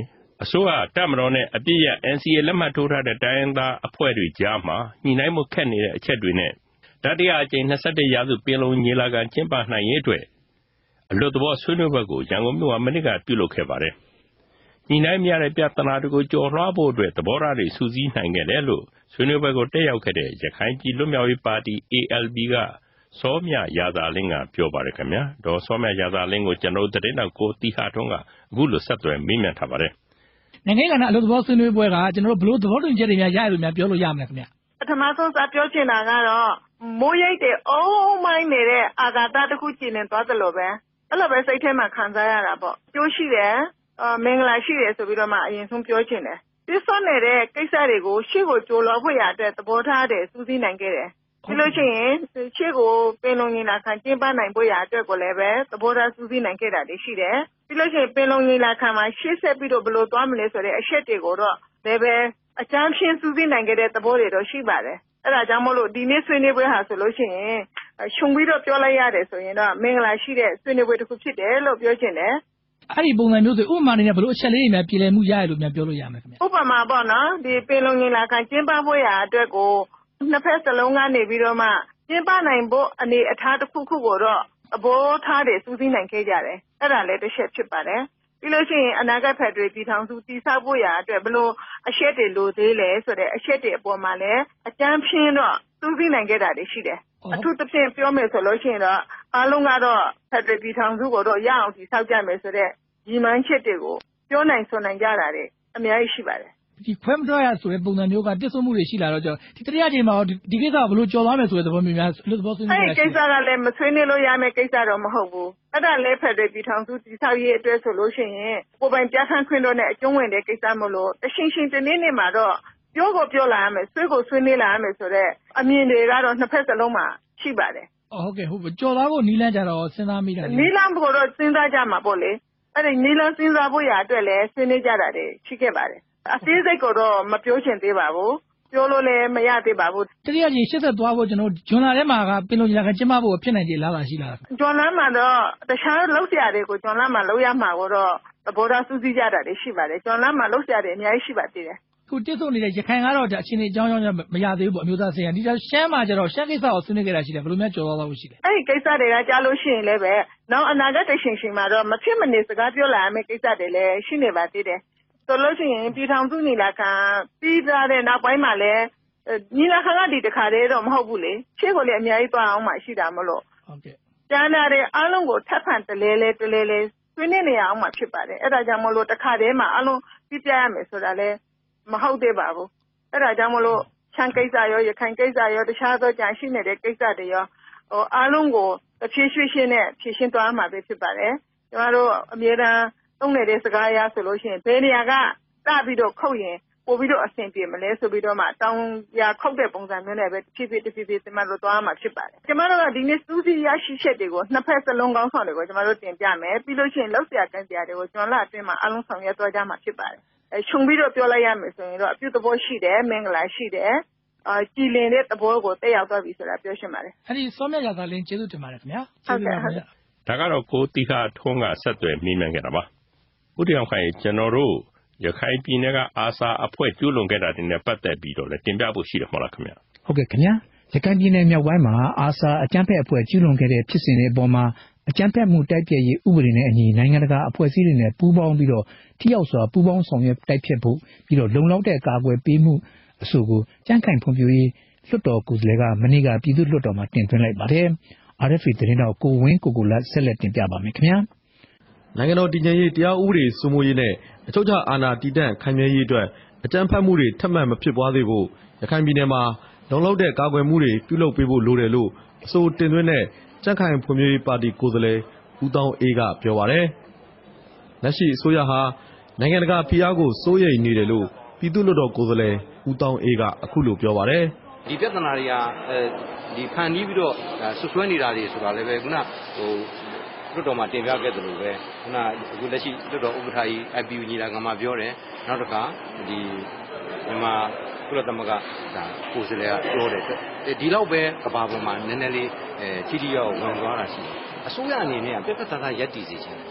အစိုးရတပ်မတော်နဲ့အပြည့်ရ N C A လက်မှတ်ထိုးထားတဲ့တိုင်းရင်းသားအဖွဲ့တွေကြားမှာညှိနှိုင်းမှုခက်နေတဲ့အချက်တွေနဲ့တတိယအကြိမ်၂၁ရာစုပင်လုံညီလာခံကျင်းပနိုင်ရေးအတွက်အလွတ်သဘောဆွေးနွေးပွဲကိုရန်ကုန်မြို့မှာမနေ့ကပြုလုပ်ခဲ့ပါတယ်။ညှိနှိုင်းမရတဲ့ပြဿနာတွေကိုကျော်လွှားဖို့အတွက်သဘောထားတွေစုစည်းနိုင်ခဲ့တယ်လို့ဆွေးနွေးပွဲကိုတက်ရောက်ခဲ့တဲ့ရခိုင်ပြည်လွတ်မြောက်ရေးပါတီ A L P ကစောမြရာသာလင်းကပြောပါတယ်ခင်ဗျာ။ဒေါ်စောမြရာသာလင်းကိုကျွန်တော်တို့သတင်းတော်ကိုတီဟာထွန်းကအခုလိုဆက်သွယ်မေးမြန်းထားပါတယ်။နိုင်ငံကကအလို့သဘောဆွေးနွေးပွဲကကျွန်တော်တို့ဘလို့သဘောတူညီချက်တွေများရရလို့များပြောလို့ရမလားခင်ဗျ။ပထမဆုံးစပြောချင်တာကတော့မိုးရိပ်တွေအုံးမိုင်းနေတဲ့အာဃာတတစ်ခုကျင်နေသွားသလိုပဲအဲ့လိုပဲစိတ်ထဲမှာခံစားရတာပေါ့။ကျိုးရှိတယ်မင်္ဂလာရှိတယ်ဆိုပြီးတော့မှအရင်ဆုံးပြောချင်တယ်။ပြစွနေတဲ့ကိစ္စတွေကိုရှေ့ကိုကြိုးလောဖို့ရတဲ့သဘောထားတွေစူးစီးနိုင်ခဲ့တယ်။ဒီလိုရှိရင်ရှေ့ကိုပင်လုံညီလာခံကျင်းပနိုင်ဖို့ရအတွက်ကိုလည်းပဲသဘောထားစူးစီးနိုင်ခဲ့တာတွေရှိတယ်။ဒီလိုရှိရင်ပင်လုံညီလာခံမှာရှေ့ဆက်ပြီးတော့ဘယ်လိုသွားမလဲဆိုတဲ့အချက်တွေကိုတော့လည်းပဲအကြမ်းဖျင်းစူးစီးနိုင်ခဲ့တဲ့သဘောတွေတော့ရှိပါတယ်။အဲ့ဒါကြောင့်မို့လို့ဒီနေ့ဆွေးနွေးပွဲဟာဆိုလို့ရှိရင်ရှုံပြီးတော့ပြောလိုက်ရတယ်ဆိုရင်တော့မင်္ဂလာရှိတဲ့ဆွေးနွေးပွဲတစ်ခုဖြစ်တယ်လို့ပြောချင်တယ်။အဲ့ဒီပုံစံမျိုးဆိုဥပမာအနေနဲ့ဘယ်လိုအချက်လေးတွေများပြည်လည်မှုရရလို့များပြောလို့ရမယ်ခင်ဗျ။ဥပမာပေါ့နော်ဒီပင်လုံညီလာခံကျင်းပဖို့ရာအတွက်ကိုနှစ်ဖက်စလုံးကနေပြီးတော့မှကျင်းပနိုင်ဖို့အနေအထားတစ်ခုခုကိုတော့သဘောထားတွေစူးစီးနိုင်ခဲ့ကြတယ်။အဲ့ဒါလည်းတစ်ချက်ဖြစ်ပါတယ်။ပြီးလို့ရှိရင်အနာဂတ်ဖက်တွေပြည်ထောင်စုတည်ဆောက်ဖို့ရာအတွက်ဘလို့အချက်တွေလိုသေးလဲဆိုတဲ့အချက်တွေအပေါ်မှာလည်းအကြမ်းဖျင်းတော့စူးစီးနိုင်ခဲ့တာတွေရှိတယ်။အထူးသဖြင့်ပြောမယ်ဆိုလို့ရှိရင်တော့အားလုံးကတော့ဖက်တွေပြည်ထောင်စုကိုတော့ရအောင်တည်ဆောက်ကြမယ်ဆိုတဲ့ညီမန်းချက်တွေကိုပြောနိုင်ဆိုနိုင်ကြတာတွေအများကြီးရှိပါတယ်။ဒီခွဲမတော်ရဆိုတဲ့ပုံစံမျိုးကတစ်ဆိုမှုတွေရှိလာတော့ကြောင့်ဒီတတိယအချိန်မှာဒီကိစ္စကဘလို့ကြော်သွားမယ်ဆိုတဲ့သဘောမျိုးများလို့သဘောဆွေးနွေးတာရှိတယ်။အဲဒီကိစ္စကလည်းမဆွေးနွေးလို့ရမယ့်ကိစ္စတော့မဟုတ်ဘူး။အဲ့ဒါလည်းဖက်တွေပြည်ထောင်စုတည်ဆောက်ရေးအတွက်ဆိုလို့ရှိရင်ကိုယ်ပိုင်ပြဋ္ဌာန်းခွင့်တော့နဲ့အကျုံးဝင်တဲ့ကိစ္စမလို့တရှင်းရှင်းတနေ့နေ့မှာတော့ပြောကိုပြောလာရမယ်ဆွေးကိုဆွေးနွေးလာရမယ်ဆိုတဲ့အမြင်တွေကတော့နှစ်ဖက်စလုံးမှာရှိပါတယ်။ဟုတ်ကဲ့ဟုတ်ကြော်သွားဖို့နီးလန်းကြတော့စဉ်းစားမိတာနီးလန်းဖို့တော့စဉ်းစားကြမှာပေါ့လေ။အဲ့ဒီနီးလန်းစဉ်းစားဖို့ရာအတွက်လည်းဆွေးနွေးကြတာတွေရှိခဲ့ပါတယ်။အသေးစိတ်ကိုတော့မပြောချင်သေးပါဘူး။ပြောလို့လည်းမရသေးပါဘူး။တတိယကြီးရှစ်ဆက်သွားဖို့ကျွန်တော်ဂျွန်လာထဲမှာကပင်လုံညီလာခံကျင်းပဖို့ဖြစ်နိုင်ကြလားလားရှိလား။ဂျွန်လာမှာတော့တခြားလောက်စရာတွေကိုဂျွန်လာမှာလောက်ရမှာကိုတော့သဘောထားစူးစီးကြတာတွေရှိပါတယ်။ဂျွန်လာမှာလောက်စရာတွေအများကြီးရှိပါသေးတယ်။ခုတစ်ဆိုနေတဲ့ရခိုင်ကတော့အချင်းအကြောင်းကြောင့်မရသေးဘူးပေါ့အမျိုးသားဆိုင်ရာဒီရှမ်းမှာကျတော့ရှမ်းကိစ္စကိုဆွေးနွေးကြတာရှိတယ်ဘယ်လိုများကြော်သွားလို့ရှိလဲ။အဲ့ဒီကိစ္စတွေကကြားလို့ရှိရင်လည်းပဲနောက်အနာဂတ်တရှင်ရှင်မှာတော့မဖြစ်မနေစကားပြောလာရမယ့်ကိစ္စတွေလည်းရှိနေပါသေးတယ်။ဆိုလို့ရှိရင်ပြည်ထောင်စုညီလာခံပြီးသားတဲ့နောက်ပိုင်းမှာလည်းညီလာခံကဒီတခါတည်းတော့မဟုတ်ဘူးလေ။ရှေ့ကိုလည်းအများကြီးသွားအောင်မှရှိတာမလို့။ဟုတ်ကဲ့။ကျန်တာတွေအားလုံးကိုထပ်ဖန်တလဲလဲတလဲလဲဆွေးနွေးနေအောင်မှဖြစ်ပါတယ်။အဲ့ဒါကြောင့်မလို့တခါတည်းမှာအားလုံးပြပြရမယ်ဆိုတာလည်းမဟုတ်သေးပါဘူး။အဲ့ဒါကြောင့်မလို့ရှမ်းကိစ္စရောရခိုင်ကိစ္စရောတခြားသောကြံရှိနေတဲ့ကိစ္စတွေရောဟိုအားလုံးကိုအဖြေရွှေ့ရှင်းနဲ့ဖြေရှင်းသွားမှာပဲဖြစ်ပါတယ်။ကျွန်တော်တို့အမြဲတမ်းသုံးနေတဲ့စကားအရဆိုလို့ရှိရင်ဘယ်နေရာကစပြီးတော့ခုတ်ရင်ပို့ပြီးတော့အဆင်ပြေမလဲဆိုပြီးတော့မှတောင်းရခုတ်တဲ့ပုံစံမျိုးနဲ့ပဲတစ်ဖြည်းဖြည်းတစ်ဖြည်းဖြည်းကျွန်တော်တို့သွားမှာဖြစ်ပါတယ်။ကျွန်တော်တို့ကဒီနေ့စူးစီးရရှိချက်တွေကိုနှစ်ဖက်စလုံးကောင်းဆောင်တွေကိုကျွန်တော်တို့တင်ပြမယ်ပြီးလို့ရှိရင်လောက်စရာကန့်စရာတွေကိုကျွန်တော်တို့အတွင်းမှာအလုံးဆောင်ရွက်သွားကြမှာဖြစ်ပါတယ်။အဲခြုံပြီးတော့ပြောလိုက်ရမယ်ဆိုရင်တော့အပြုသဘောရှိတယ်မင်္ဂလာရှိတယ်အာကြည်လင်တဲ့သဘောကိုတက်ရောက်သွားပြီဆိုတာပြောရှင်းပါတယ်။အဲဒီစောမြရာသာလင်းကျေးဇူးတင်ပါတယ်ခင်ဗျာ။ဟုတ်ကဲ့ဟုတ်ကဲ့။ဒါကတော့ကိုတီခါထွန်းကဆက်သွယ်မိမှန်ခဲ့တာပါ။ဦးတရားခိုင်ကျွန်တော်တို့ရခိုင်ပြည်နယ်ကအာဆာအဖွဲ့ကျူးလွန်ခဲ့တာတွေနဲ့ပတ်သက်ပြီးတော့လည်းတင်ပြဖို့ရှိတယ်မဟုတ်လားခင်ဗျာ။ဟုတ်ကဲ့ခင်ဗျာ။ရခိုင်ပြည်နယ်မြောက်ပိုင်းမှာအာဆာအကြမ်းဖက်အဖွဲ့ကျူးလွန်ခဲ့တဲ့ဖြစ်စဉ်တွေအပေါ်မှာအကြမ်းဖက်မှုတိုက်ဖျက်ရေးဥပဒေနဲ့အညီနိုင်ငံတကာအဖွဲ့အစည်းတွေနဲ့ပူးပေါင်းပြီးတော့ထိရောက်စွာပူးပေါင်းဆောင်ရွက်တိုက်ဖျက်ဖို့ပြီးတော့လုံလောက်တဲ့ကာကွယ်ပေးမှုအဆိုကိုကြံ့ခိုင်ဖွံ့ဖြိုးရေးလွှတ်တော်ကိုယ်စားလှယ်ကမနေ့ကပြည်သူ့လွှတ်တော်မှာတင်သွင်းလိုက်ပါတယ်။ R F A သတင်းတော်ကိုဝင်းကိုကိုလတ်ဆက်လက်တင်ပြပါမယ်ခင်ဗျာ။နိုင်ငံတော်တည်ငြိမ်ရေးတရားဥပဒေစိုးမိုးရေးနဲ့အချုပ်အခြာအာဏာတည်တံ့ခိုင်မြဲရေးအတွက်အကြမ်းဖက်မှုတွေထပ်မံမဖြစ်ပွားသေးဖို့ရခိုင်ပြည်နယ်မှာလုံလောက်တဲ့ကာကွယ်မှုတွေပြုလုပ်ပေးဖို့လိုတယ်လို့အဆိုတင်သွင်းတဲ့ကြံ့ခိုင်ဖွံ့ဖြိုးရေးပါတီကိုယ်စားလှယ်ဦးတောင်းအေးကပြောပါတယ်။လက်ရှိအစိုးရဟာနိုင်ငံတကာဖိအားကိုစိုးရိမ်နေတယ်လို့ပြည်သူ့လွှတ်တော်ကိုယ်စားလှယ်ဦးတောင်းအေးကအခုလိုပြောပါတယ်။ဒီပြဿနာတွေကအဲဒီဖန်တီးပြီးတော့ဆွဆွဲနေတာတွေဆိုတာလည်းပဲခုနဟိုလွှတ်တော်မှာတင်ပြခဲ့တယ်လို့ပဲခုနအခုလက်ရှိလွှတ်တော်ဥက္ကဋ္ဌကြီး I P U ညီလာခံမှာပြောတယ်နောက်တစ်ခါဒီမြန်မာကုလသမဂ္ဂဒါကိုယ်စားလှယ်ကပြောတယ်ဒီလောက်ပဲကဘာပေါ်မှာနည်းနည်းလေးအဲထိထိရောက်ဝင်သွားတာရှိတယ်အစိုးရအနေနဲ့ပြဿနာသားရပ်တည်စေချင်တယ်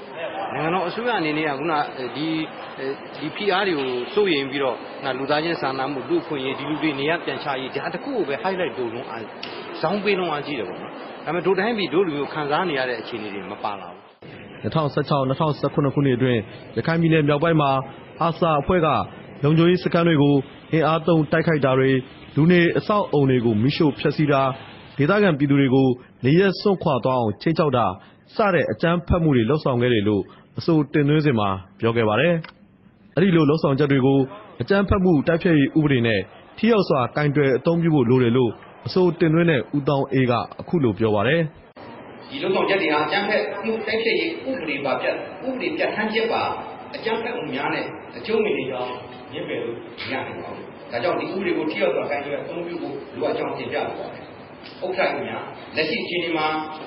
နိုင်ငံတော်အစိုးရအနေနဲ့ကခုနဒီဒီ P R တွေကိုစိုးရင်ပြီးတော့လူသားချင်းစာနာမှုလူခွင့်ရေးဒီလူတွေနေရပြန်ချရေးဒါတခုကိုပဲ highlight လုပ်လုံးအားဇောင်းပေးလုံးအားကြည့်တယ်ပေါ့နော်ဒါပေမဲ့ဒိုတိုင်းပြည်ဒိုလူမျိုးခံစားနေရတဲ့အခြေအနေတွေမပါလာဘူး၂၀၁၆ ၂၀၁၇ ခုနှစ်အတွင်းရခိုင်ပြည်နယ်မြောက်ပိုင်းမှာအာဆာအဖွဲ့ကလုံခြုံရေးစခန်းတွေကိုအင်အားသုံးတိုက်ခိုက်တာတွေလူနေအဆောက်အုံတွေကိုမိရှို့ဖျက်ဆီးတာဒေသခံပြည်သူတွေကိုနေရက်စွန့်ခွာသွားအောင်ချိန်ချောက်တာစတဲ့အကြမ်းဖက်မှုတွေလှုပ်ဆောင်ခဲ့တယ်လို့အဆိုတင်သွင်းစဉ်မှာပြောခဲ့ပါတယ်။အဲဒီလိုလှုပ်ဆောင်ချက်တွေကိုအကြမ်းဖက်မှုတိုက်ဖျက်ရေးဥပဒေနဲ့ထိရောက်စွာကင်တွယ်အသုံးပြုဖို့လိုတယ်လို့အဆိုတင်သွင်းတဲ့ဦးတောင်အေးကအခုလိုပြောပါတယ်။ဒီလှုပ်ဆောင်ချက်တွေဟာအကြမ်းဖက်မှုတိုက်ဖျက်ရေးဥပဒေပါပြဥပဒေပြဋ္ဌာန်းချက်ပါအကြမ်းဖက်မှုများနဲ့အကျုံးဝင်နေကြောင်းညှင်းပယ်လို့ရနိုင်ပါဘူး။ဒါကြောင့်ဒီဥပဒေကိုထိရောက်စွာကင်တွယ်အသုံးပြုဖို့လိုအပ်ကြောင်းတင်ပြလိုပါတယ်။ဥက္ကဋ္ဌများလက်ရှိအခြေအနေမှာ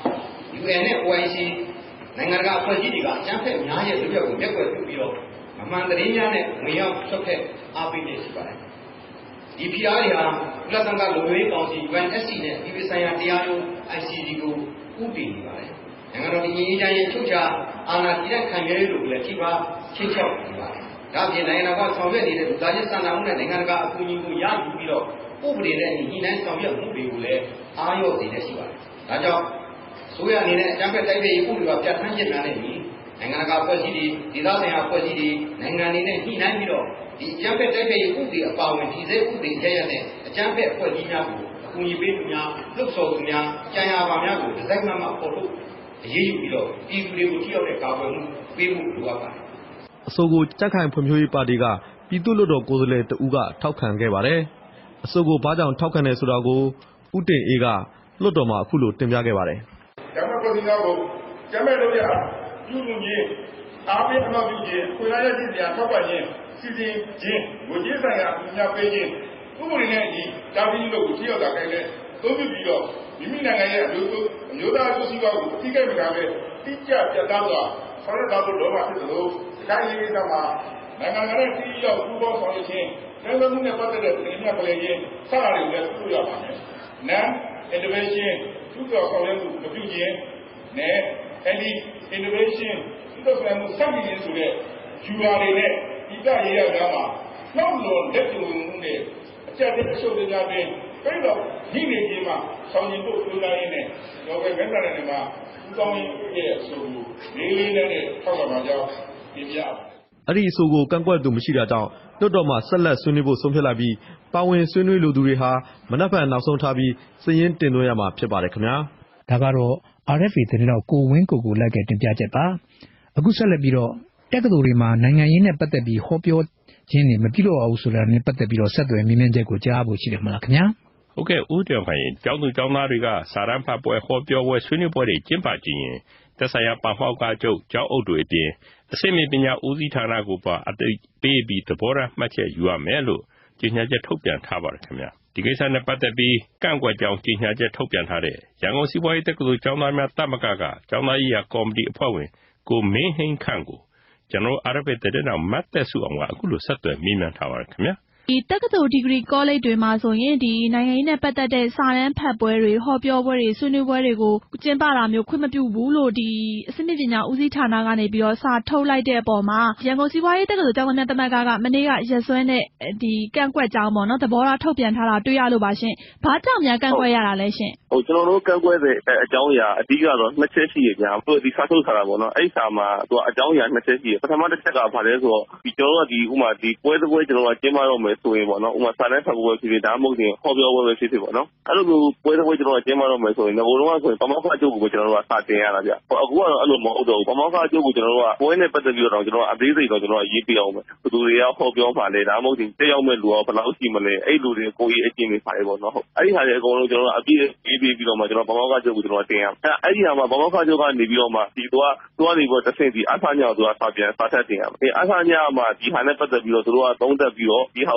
U N နဲ့ O I C နိုင်ငံတကာအဖွဲ့အစည်းတွေကအကြမ်းဖက်များရဲ့လုပ်ရက်ကိုမျက်ကွယ်ပြုပြီးတော့အမှန်တရားများနဲ့ဝင်ရောက်ဆွတ်ဖက်အားပေးနေရှိပါတယ်။ဒီ P R တွေဟာကုလသမဂ္ဂလုံခြုံရေးကောင်စီ U N S C နဲ့ပြည်ပဆိုင်ရာတရားရုံး I C G ကိုဥပဒေနေပါတယ်။နိုင်ငံတော်ဒီငြိမ်းချမ်းရေးချုပ်ချာအာဏာတည်တဲ့ခံရရေးလို့လည်းထိပါချင်းချောက်နေပါတယ်။ဒါ့အပြင်နိုင်ငံတော်ကဆောင်ရွက်နေတဲ့လူသားချင်းစာနာမှုနဲ့နိုင်ငံတကာအကူအညီကိုရယူပြီးတော့ဥပဒေနဲ့ညှိနှိုင်းဆောင်ရွက်မှုတွေကိုလည်းအားရော့စေတဲ့ရှိပါတယ်။ဒါကြောင့်ဆိုရအနေနဲ့အကြမ်းဖက်တိုက်ဖျက်ရေးဥပဒေပါပြဋ္ဌာန်းချက်များနဲ့ညီနိုင်ငံတကာအဖွဲ့အစည်းတွေဒေသဆိုင်ရာအဖွဲ့အစည်းတွေနိုင်ငံတွေနဲ့ညှိနှိုင်းပြီးတော့ဒီအကြမ်းဖက်တိုက်ဖျက်ရေးဥပဒေအပါအဝင်ဒီစေဥပဒေရရတဲ့အကြမ်းဖက်အဖွဲ့အစည်းများကိုအကူအညီပေးသူများလှုပ်ဆော်သူများကြံရပါများကိုဒီဇိုင်းမှမှပေါ်ထုတ်အရေးယူပြီးတော့ပြည်သူတွေကိုထိရောက်တဲ့ကာကွယ်မှုပေးဖို့လိုအပ်ပါတယ်အဆိုကိုကြက်ခိုင်ဖွံ့ဖြိုးရေးပါတီကပြည်သူ့လွှတ်တော်ကိုယ်စားလှယ်တဦးကထောက်ခံခဲ့ပါတယ်အဆိုကိုဘာကြောင့်ထောက်ခံတယ်ဆိုတာကိုဦးတင်အေးကလွှတ်တော်မှာအခုလိုတင်ပြခဲ့ပါတယ်ကျမ်းစာကိုကျမ်းမဲ့လို့ရပြုမှုခြင်းအားပေးအမှတ်ပြုခြင်းခွင့်ရရည်စရာထောက်ပံ့ခြင်းစီစဉ်ခြင်းငွေကြေးဆိုင်ရာအများပေးခြင်းဥပဒေနဲ့အညီတာဝန်လို့ကိုထိရောက်တာခိုင်းတဲ့သုံးပြပြီးတော့မိမိနိုင်ငံရဲ့အမျိုးအမျိုးသားအကျိုးစီးပွားကိုအထိကိမခံပဲတိကျပြတ်သားစွာဆောင်ရွက်သွားဖို့လိုမှဖြစ်သလိုဒီတိုင်းရေးကိစ္စမှာနိုင်ငံကလည်းတိကျပူးပေါင်းဆောင်ရွက်ခြင်းနိုင်ငံမှုနဲ့ပတ်သက်တဲ့ပြည်냐ပြည်ချင်းစတာတွေလည်းပြုရပါမယ်။ Non intervention သူ့တော်ဆောင်ရွက်မှုမပြုခြင်းနဲ့ any innovation သူ့တော်ဆောင်မှုစတင်ခြင်းဆိုတဲ့ယူရာတွေနဲ့ဒီကရေးရတာမှာနောက်လွန်လက်ကျုံမှုနဲ့အကြက်တဲ့အရှုပ်တွေများပင်ပြီးတော့ဒီနေကြီးမှာဆောင်ရင်ဖို့လိုလားရင်းနဲ့တော့ပဲမဲဆန္ဒနယ်မှာဦးကောင်းရဲ့အဆိုကိုလေးလေးနဲ့ထောက်ခံပါကြောင်းပြပြအဲ့ဒီအဆိုကိုကန့်ကွက်သူမရှိတာကြောင့်လွှတ်တော်မှာဆက်လက်ဆွေးနွေးဖို့ဆုံးဖြတ်လိုက်ပြီးပါဝင်ဆွေးနွေးလိုသူတွေဟာမနက်ဖြန်နောက်ဆုံးထားပြီးစည်ရင်းတင်သွင်းရမှာဖြစ်ပါတယ်ခင်ဗျာဒါကတော့ R F A သတင်းတော်ကိုဝင်းကိုကိုလိုက်ကတင်ပြချက်ပါအခုဆက်လက်ပြီးတော့တက္ကသိုလ်တွေမှာနိုင်ငံရေးနဲ့ပတ်သက်ပြီးဟောပြောခြင်းတွေမပြုလုပ်အောင်ဆိုတာနဲ့ပတ်သက်ပြီးတော့ဆက်သွယ်မိမင်းချက်ကိုကြားဖို့ရှိတယ်မလားခင်ဗျာဟုတ်ကဲ့ဦးကျော်ခိုင်ကျောင်းသူကျောင်းသားတွေကစာရန်ဖတ်ပွဲဟောပြောပွဲဆွေးနွေးပွဲတွေကျင်းပကြရင်သက်ဆိုင်ရာပါမောက္ခချုပ်ကျောင်းအုပ်တွေအပြင်အစိမ့်မြင့်ပညာဦးစီးဌာနကိုပါအသိပေးပြီးသဘောထားမှတ်ချက်ယူရမယ်လို့ကြေညာချက်ထုတ်ပြန်ထားပါတယ်ခင်ဗျာဒီကိစ္စနဲ့ပတ်သက်ပြီးကန့်ကွက်ကြောင်းကြေညာချက်ထုတ်ပြန်ထားတဲ့ရန်ကုန်စီးပွားရေးတက္ကသိုလ်ကျောင်းသားများတမကကကျောင်းသားရေးရာကော်မတီအဖွဲ့ဝင်ကိုမင်းဟိန်းခန့်ကိုကျွန်တော် R F A တဲ့နောက်မတ်သက်စုအောင်ကအခုလိုဆက်သွယ်မေးမြန်းထားပါတယ်ခင်ဗျာဒီတက္ကသိုလ်ဒီဂရီကောလိပ်တွေမှာဆိုရင်ဒီနိုင်ငံရေးနဲ့ပတ်သက်တဲ့စာတမ်းဖတ်ပွဲတွေဟောပြောပွဲတွေဆွေးနွေးပွဲတွေကိုကျင်းပတာမျိုးခွင့်မပြုဘူးလို့ဒီအစိမ့်မြင့်ပညာဦးစီးဌာနကနေပြီးတော့စာထုတ်လိုက်တဲ့အပေါ်မှာရန်ကုန်စီးပွားရေးတက္ကသိုလ်ကျောင်းသားများတမကကမနေ့ကရက်စွဲနဲ့ဒီကန့်ကွက်ကြောင်းပေါ့နော်သဘောထားထုတ်ပြန်ထားတာတွေ့ရလို့ပါရှင်။ဘာကြောင့်များကန့်ကွက်ရတာလဲရှင်။ဟုတ်ကျွန်တော်တို့ကန့်ကွက်တဲ့အကြောင်းအရာအဓိကတော့နှစ်ချက်ရှိရကြ။သူဒီစာထုတ်ထားတာပေါ့နော်။အဲ့စာမှာသူအကြောင်းအရာနှစ်ချက်ရှိရ။ပထမတစ်ချက်ကဘာလဲဆိုတော့ဒီကျွန်တော်တို့ကဒီဥမာဒီပွဲတစ်ပွဲကျွန်တော်ကကျင်းပတော့မယ်ဆိုရင်ပေါ့နော်။ဥမာစာတမ်းဖတ်ပွဲဖြစ်ဖြစ်ဒါမှမဟုတ်ရင်ဟောပြောပွဲပဲဖြစ်ဖြစ်ပေါ့နော်။အဲ့လိုမျိုးပွဲတစ်ပွဲကျွန်တော်ကကျင်းပတော့မယ်ဆိုရင်ငကိုယ်တော့ဆိုရင်ပမောက္ခချုပ်ကိုကျွန်တော်တို့ကစာတင်ရတာဗျ။အခုကတော့အဲ့လိုမဟုတ်တော့ဘူး။ပမောက္ခချုပ်ကိုကျွန်တော်တို့ကပွဲနဲ့ပတ်သက်ပြီးတော့ကျွန်တော်အသေးစိတ်တော့ကျွန်တော်ရေးပြအောင်မယ်။ဘယ်သူတွေကဟောပြောပါလဲဒါမှမဟုတ်ရင်တက်ရောက်မဲ့လူကဘယ်လောက်ရှိမလဲအဲ့လူတွေကိုကြီးအကျဉ်းနေပါတယ်ပေါ့နော်။ဟုတ်အဲ့ဒီဟာတွေအကုန်လုံးကျွန်တော်တို့အပြည့်ရေးပြီးပြီးတော့မှကျွန်တော်ပမောက္ခချုပ်ကိုကျွန်တော်တင်ရအဲ့အဲ့ဒီဟာမှာပမောက္ခချုပ်ကနေပြီးတော့မှဒီသူကသူကနေပြီးတော့တစ်ဆင့်ဒီအဆညာသူကစာပြန်စာထက်တင်ရမယ်။အဲအဆညာမှာဒီဟာနဲ့ပတ်သက်ပြီးတော့သူတို့ကသုံးသက်ပြီးတော့ဒီဟာကို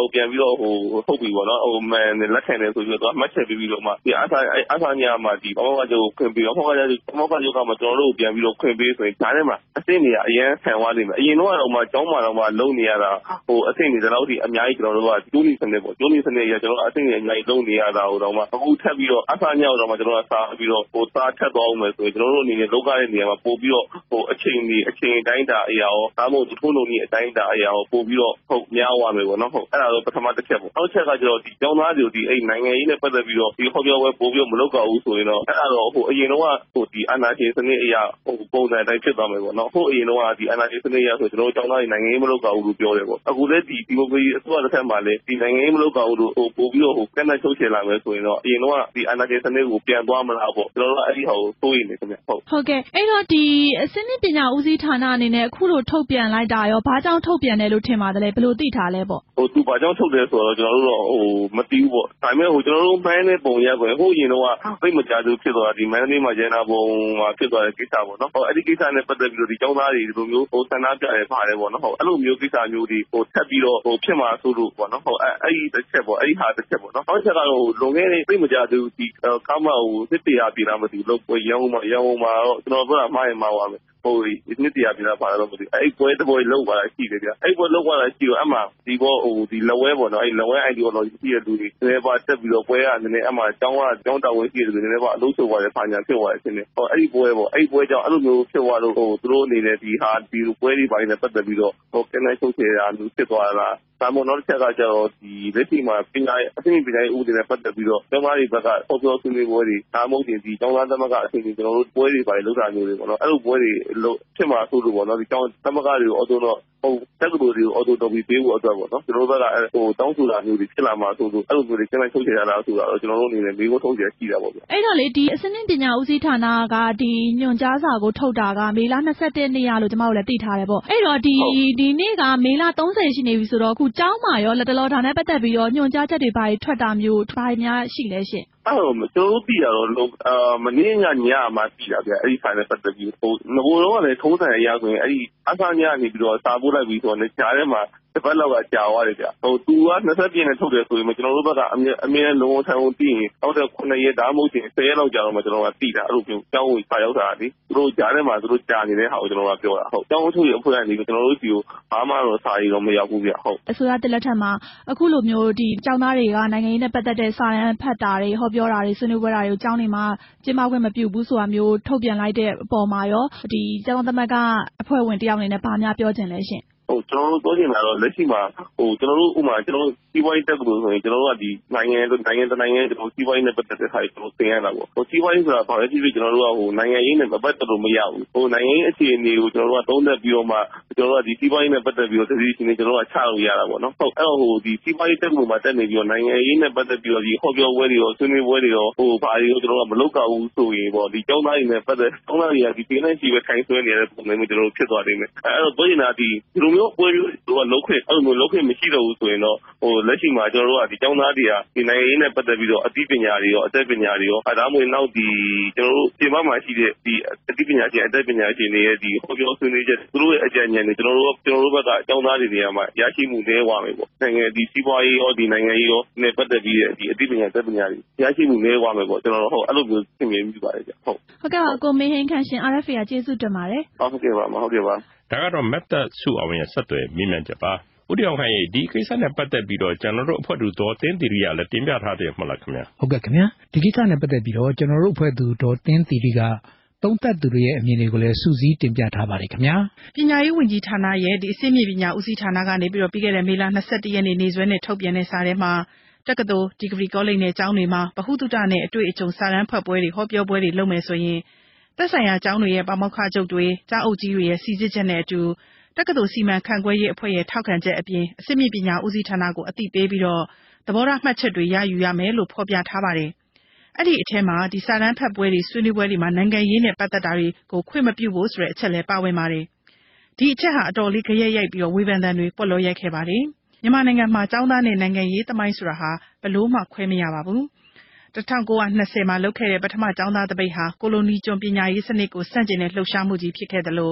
ပြန်ပြီးတော့ဟိုထုတ်ပြီးပေါ့နော်ဟိုမန်လက်ခံတယ်ဆိုပြီးတော့မှတ်ချက်ပြီးပြီးတော့မှဒီအားစားအားစားညာမှာဒီဘောကကျုပ်ခွင့်ပြီးတော့ဟောကကျဘောကကျုပ်ကမှကျွန်တော်တို့ပြန်ပြီးတော့ခွင့်ပေးဆိုရင်ဒါနဲ့မှအဆင့်တွေကအရင်ဆန်သွားနေမယ်အရင်တော့တော့မှကျောင်းမှာတော့မှလုံနေရတာဟိုအဆင့်တွေတော့ဒီအများကြီးကျွန်တော်တို့ကကျိုးနေစနစ်ပေါ့ကျိုးနေစနစ်ရကျွန်တော်အဆင့်တွေအများကြီးလုံနေရတာဟိုတော့မှအခုထပ်ပြီးတော့အားစားညာတော့မှကျွန်တော်ကစားပြီးတော့ဟိုစားထပ်သွားအောင်မယ်ဆိုရင်ကျွန်တော်တို့အနေနဲ့လောကရဲ့နေရာမှာပို့ပြီးတော့ဟိုအချိန်ကြီးအချိန်တိုင်းတာအရာရောဒါမှမဟုတ်ထိုးလုံးကြီးအတိုင်းတာအရာရောပို့ပြီးတော့ဟုတ်များသွားမယ်ပေါ့နော်ဟုတ်အဲ့ဒါတော့ပထမတစ်ချက်ပေါ့နောက်တစ်ချက်ကကျတော့ဒီကျောင်းသားတွေဒီအဲ့နိုင်ငံရေးနဲ့ပတ်သက်ပြီးတော့ဒီဟောပြောပွဲပို့ပြီးတော့မလုပ်ကြဘူးဆိုရင်တော့အဲ့ဒါတော့ဟိုအရင်တော့ဟိုဒီအာဏာရှင်စနစ်အရာဟိုပုံစံတိုင်းဖြစ်သွားမယ်ပေါ့နော်ဟုတ်အရင်တော့ဒီအာဏာရှင်စနစ်အရာဆိုကျွန်တော်တို့ကျောင်းသားတွေနိုင်ငံရေးမလုပ်ကြဘူးလို့ပြောတယ်ပေါ့အခုလည်းဒီဒီမိုကရေစီအစိုးရတစ်ခါမှလည်းဒီနိုင်ငံရေးမလုပ်ကြဘူးလို့ဟိုပို့ပြီးတော့ဟိုကန့်နှတ်ချုပ်ချယ်လာမယ်ဆိုရင်တော့အရင်တော့ဒီအာဏာရှင်စနစ်ကိုပြန်သွားမလားပေါ့ကျွန်တော်တို့အဲ့ဒီဟာကိုစိုးရိမ်နေခင်ဗျဟုတ်ဟုတ်ကဲ့အဲ့တော့ဒီအစနစ်ပညာဦးစီးဌာနအနေနဲ့အခုလိုထုတ်ပြန်လိုက်တာရောဘာကြောင့်ထုတ်ပြန်တယ်လို့ထင်ပါတယ်ဘယ်လိုသိထားလဲပေါ့ဟိုသူဘာကြောင့်ထုတ်တယ်ဆိုတော့ကျွန်တော်တို့တော့ဟိုမသိဘူးပေါ့ဒါပေမဲ့ဟိုကျွန်တော်တို့မှန်းတဲ့ပုံရဆိုရင်ဟိုအရင်တော့သိမကြသူဖြစ်သွားတာဒီမန္တလေးမှာရန်နာပုံမှာဖြစ်သွားတဲ့ကိစ္စပေါ့နော်ဟိုအဲ့ဒီကိစ္စနဲ့ပတ်သက်ပြီးတော့ဒီကျောင်းသားတွေဒီလိုမျိုးဟိုဆန္ဒပြရဲပါတယ်ပေါ့နော်ဟိုအဲ့လိုမျိုးကိစ္စမျိုးဒီဟိုထပ်ပြီးတော့ဟိုဖြစ်မှာဆိုလို့ပေါ့နော်ဟိုအဲ့အဲ့ဒီတစ်ချက်ပေါ့အဲ့ဒီဟာတစ်ချက်ပေါ့နော်နောက်ချက်ကတော့လွန်ခဲ့တဲ့သိမကြသူဒီကားမဟိုစစ်တရားပြည်လားမသိဘူးလို့ရန်ကုန်မှာရန်ကုန်မှာတော့ကျွန်တော်ပြောတာမှားရင်မှားပါမယ်ဟိုဒီနှစ်တရားပြည်လားပါတော့မသိဘူးအဲ့ပွဲတစ်ပွဲလောက်ပါရှိတယ်ဗျအဲ့ပွဲလောက်ပါရှိတော့အမှဒီဘောဟိုဒီလဝဲပေါ့နော်အဲ့လဝဲ ideology ရှိတဲ့လူတွေနည်းနည်းပါတက်ပြီးတော့ပွဲကနည်းနည်းအမှကျောင်းကကျောင်းတော်ဝင်ရှိတဲ့လူတွေနည်းနည်းပါအလို့ဆိုပါတယ်ဖာညာဖြစ်သွားတယ်ရှင်နေဟိုအဲ့ဒီပွဲပေါ့အဲ့ပွဲကြောင့်အဲ့လိုမျိုးဖြစ်သွားလို့ဟိုသူတို့အနေနဲ့ဒီဟာဒီပွဲတွေပိုင်းနဲ့ပတ်သက်ပြီးတော့ဟိုကနေချုပ်ချယ်တာမျိုးဖြစ်သွားတာဒါမှမဟုတ်နောက်တစ်ချက်ကကျတော့ဒီလက်ရှိမှာပညာရေးအသိပညာရေးဥပဒေနဲ့ပတ်သက်ပြီးတော့ကျောင်းသားတွေဘက်ကဟောပြောဆွေးနွေးပွဲတွေဒါမှမဟုတ်ဒီကျောင်းသားသမဂ္ဂအစီအစဉ်ကျွန်တော်တို့ပွဲတွေပိုင်းလုပ်တာမျိုးတွေပေါ့နော်အဲ့လိုပွဲတွေလုပ်ဖြစ်မှာဆိုလို့ပေါ့နော်ဒီကျောင်းသမဂ္ဂတွေကိုအော်တိုတော့ဟိုတက္ကသိုလ်တွေကိုအော်တိုတော်ပြီးပေးဖို့အတွက်ပေါ့နော်ကျွန်တော်တို့ဘက်ကဟိုတောင်းဆိုတာမျိုးတွေဖြစ်လာမှာဆိုလို့အဲ့လိုမျိုးတွေကျန်တဲ့ထုတ်ချယ်ရတာဆိုတာတော့ကျွန်တော်တို့အနေနဲ့မျိုးထုတ်ချယ်ရှိတာပေါ့ဗျအဲ့တော့လေဒီအစနစ်ပညာဦးစီးဌာနကဒီညွှန်ကြားစာကိုထုတ်တာကမေလ၂၁ရက်နေ့ရလို့ကျွန်မတို့လည်းသိထားတယ်ပေါ့အဲ့တော့ဒီဒီနေ့ကမေလ၃၀ရှိနေပြီဆိုတော့အခုကျောင်းမှာရောလက်တလောဒါနဲ့ပတ်သက်ပြီးတော့ညွှန်ကြားချက်တွေဘာတွေထွက်တာမျိုးဘာတွေများရှိလဲရှင်အဲ့တော့ကျွန်တော်တို့သိရတော့အာမနေ့ညညမှာသိတာဗျအဲ့ဒီဆိုင်နဲ့ပတ်သက်ပြီးဟိုငဘိုတော့လည်းထုံးစံအရာဆိုရင်အဲ့ဒီအဆာညနေပြီးတော့စာပို့လိုက်ပြီးဆိုတော့ကြားထဲမှာတစ်ပတ်လောက်ကကြာသွားတယ်ဗျဟိုသူက၂၁ပြည့်နဲ့ထုတ်တယ်ဆိုရင်ကျွန်တော်တို့ဘက်ကအမြဲအမြဲလုံးဝထံအောင်သိရင်အောက်တဲ့ခုနှစ်ရက်ဒါမှမဟုတ်ရင်၁၀ရက်လောက်ကြာတော့မှကျွန်တော်ကသိတာအဲ့လိုမျိုးကျောင်းကိုစာရောက်တာဒီသူတို့ကြားထဲမှာသူတို့ကြာနေတဲ့ဟာကိုကျွန်တော်ကပြောတာဟုတ်ကျောင်းထုတ်ရအဖွဲ့ကနေကျွန်တော်တို့စီကိုဘာမှတော့စာရီတော့မရောက်ဘူးဗျဟုတ်အစိုးရတက်လက်ထက်မှာအခုလိုမျိုးဒီကျောင်းသားတွေကနိုင်ငံရေးနဲ့ပတ်သက်တဲ့စာရန်ဖတ်တာတွေဟောပြောတာတွေဆွေးနွေးပွဲတာတွေကိုကျောင်းတွေမှာကျင်းပခွင့်မပြုဘူးဆိုတာမျိုးထုတ်ပြန်လိုက်တဲ့အပေါ်မှာရောဒီကျောင်းသမဂ္ဂအဖွဲ့ဝင်တယောက်အနေနဲ့ဗာများပြောချင်လဲရှင်ဟိုကျွန်တော်တို့ပြောချင်တာတော့လက်ရှိမှာဟိုကျွန်တော်တို့ဥမာကျွန်တော်တို့စီးပွားရေးတက်လို့ဆိုရင်ကျွန်တော်တို့ကဒီနိုင်ငံနိုင်ငံတနိုင်ငံကျွန်တော်စီးပွားရေးနဲ့ပတ်သက်တဲ့ဟာတွေကျွန်တော်သင်ရတာပေါ့ဟိုစီးပွားရေးဆိုတာဘာလဲဖြစ်ဖြစ်ကျွန်တော်တို့ကဟိုနိုင်ငံရေးနဲ့မပတ်သက်လို့မရဘူးဟိုနိုင်ငံရေးအခြေအနေကိုကျွန်တော်တို့ကသုံးသပ်ပြီးတော့မှကျွန်တော်တို့ကဒီစီးပွားရေးနဲ့ပတ်သက်ပြီးတော့ဒီစီနေကျွန်တော်တို့ကချလို့ရတာပေါ့နော်ဟုတ်အဲ့တော့ဟိုဒီစီးပွားရေးတက်လို့မှတက်နေပြီးတော့နိုင်ငံရေးနဲ့ပတ်သက်ပြီးတော့ဒီဟောပြောပွဲတွေရောဆွေးနွေးပွဲတွေရောဟိုဘာတွေကိုကျွန်တော်ကမလုပ်ကြဘူးဆိုရင်ပေါ့ဒီကျောင်းသားတွေနဲ့ပတ်သက်ကျောင်းသားတွေကဒီပြည်နယ်ကြီးပဲခိုင်းဆွဲနေတဲ့ပုံစံမျိုးကျွန်တော်တို့ဖြစ်သွားနေတယ်အဲ့တော့ပြောနေတာဒီဒီလိုမျိုးပွဲမျိုးတို့ကလုံးခွင့်အဲ့လိုမျိုးလုံးခွင့်မရှိတော့ဘူးဆိုရင်တော့ဟိုလက်ရှိမှာကျွန်တော်တို့ကဒီကျောင်းသားတွေကဒီနိုင်ငံရေးနဲ့ပတ်သက်ပြီးတော့အသိပညာတွေရောအသက်ပညာတွေရောအဲဒါမှမဟုတ်နောက်ဒီကျွန်တော်တို့ပြင်ပမှာရှိတဲ့ဒီအသိပညာရှင်အသက်ပညာရှင်တွေရဲ့ဒီဟောပြောဆွေးနွေးချက်သူတို့ရဲ့အကြံဉာဏ်တွေကျွန်တော်တို့ကျွန်တော်တို့ဘက်ကကျောင်းသားတွေနေရာမှာရရှိမှုနည်းသွားမယ်ပေါ့နိုင်ငံဒီစီးပွားရေးရောဒီနိုင်ငံရေးရောနဲ့ပတ်သက်ပြီးဒီအသိပညာသက်ပညာတွေရရှိမှုနည်းသွားမယ်ပေါ့ကျွန်တော်တို့ဟုတ်အဲ့လိုမျိုးသင်မြင်မိပါတယ်ကြဟုတ်ဟုတ်ကဲ့ပါကိုမင်းဟင်းခန့်ရှင် R F A ကကျေးဇူးတင်ပါတယ်ဟုတ်ကဲ့ပါဟုတ်ကဲ့ပါဒါကတော့မက်သက်စုအောင်ရဲ့ဆက်သွယ်မြင်မြန်ချက်ပါဦးတရားခိုင်ဒီကိစ္စနဲ့ပတ်သက်ပြီးတော့ကျွန်တော်တို့အဖွဲ့သူတော်တင်းတီရီကလည်းတင်ပြထားတယ်မဟုတ်လားခင်ဗျာဟုတ်ကဲ့ခင်ဗျာဒီကိစ္စနဲ့ပတ်သက်ပြီးတော့ကျွန်တော်တို့အဖွဲ့သူတော်တင်းတီရီကသုံးသပ်သူတွေရဲ့အမြင်တွေကိုလည်းစူးစီးတင်ပြထားပါတယ်ခင်ဗျာပညာရေးဝန်ကြီးဌာနရဲ့ဒီအစိမ့်မြေပညာဦးစီးဌာနကနေပြီးတော့ပြီးခဲ့တဲ့မေလ၂၁ရက်နေ့နေ့စွဲနဲ့ထုတ်ပြန်တဲ့စာထဲမှာတက္ကသိုလ်ဒီဂရီကောလိပ်နဲ့ကျောင်းတွေမှာဗဟုသုတနဲ့အတွေ့အကြုံစာတမ်းဖတ်ပွဲတွေဟောပြောပွဲတွေလုပ်မယ်ဆိုရင်သက်ဆိုင်ရာကျောင်းတွေရဲ့ပါမောက္ခချုပ်တွေကျောင်းအုပ်ကြီးတွေရဲ့စီစစ်ချက်နဲ့အတူတက္ကသိုလ်စီမံခန့်ခွဲရေးအဖွဲ့ရဲ့ထောက်ခံချက်အပြင်အစိမ့်မြေပညာဦးစီးဌာနကိုအသိပေးပြီးတော့သဘောထားမှတ်ချက်တွေရယူရမယ်လို့ဖော်ပြထားပါတယ်။အဲ့ဒီအထဲမှာဒီစာတမ်းဖတ်ပွဲတွေဆွေးနွေးပွဲတွေမှာနိုင်ငံရေးနဲ့ပတ်သက်တာတွေကိုခွင့်မပြုဖို့ဆိုတဲ့အချက်လည်းပါဝင်ပါတယ်။ဒီအချက်ဟာအတော်လေးကြရက်ရိုက်ပြီးတော့ဝေဖန်သံတွေပွက်လို့ရိုက်ခဲ့ပါတယ်။မြန်မာနိုင်ငံမှာကျောင်းသားနဲ့နိုင်ငံရေးသမိုင်းဆိုတာဟာဘလို့မှခွဲမရပါဘူး။၁၉၂၀မှာလုပ်ခဲ့တဲ့ပထမကျောင်းသားတပိတ်ဟာကိုလိုနီကျွန်းပညာရေးစနစ်ကိုစန့်ကျင်တဲ့လှုပ်ရှားမှုကြီးဖြစ်ခဲ့တယ်လို့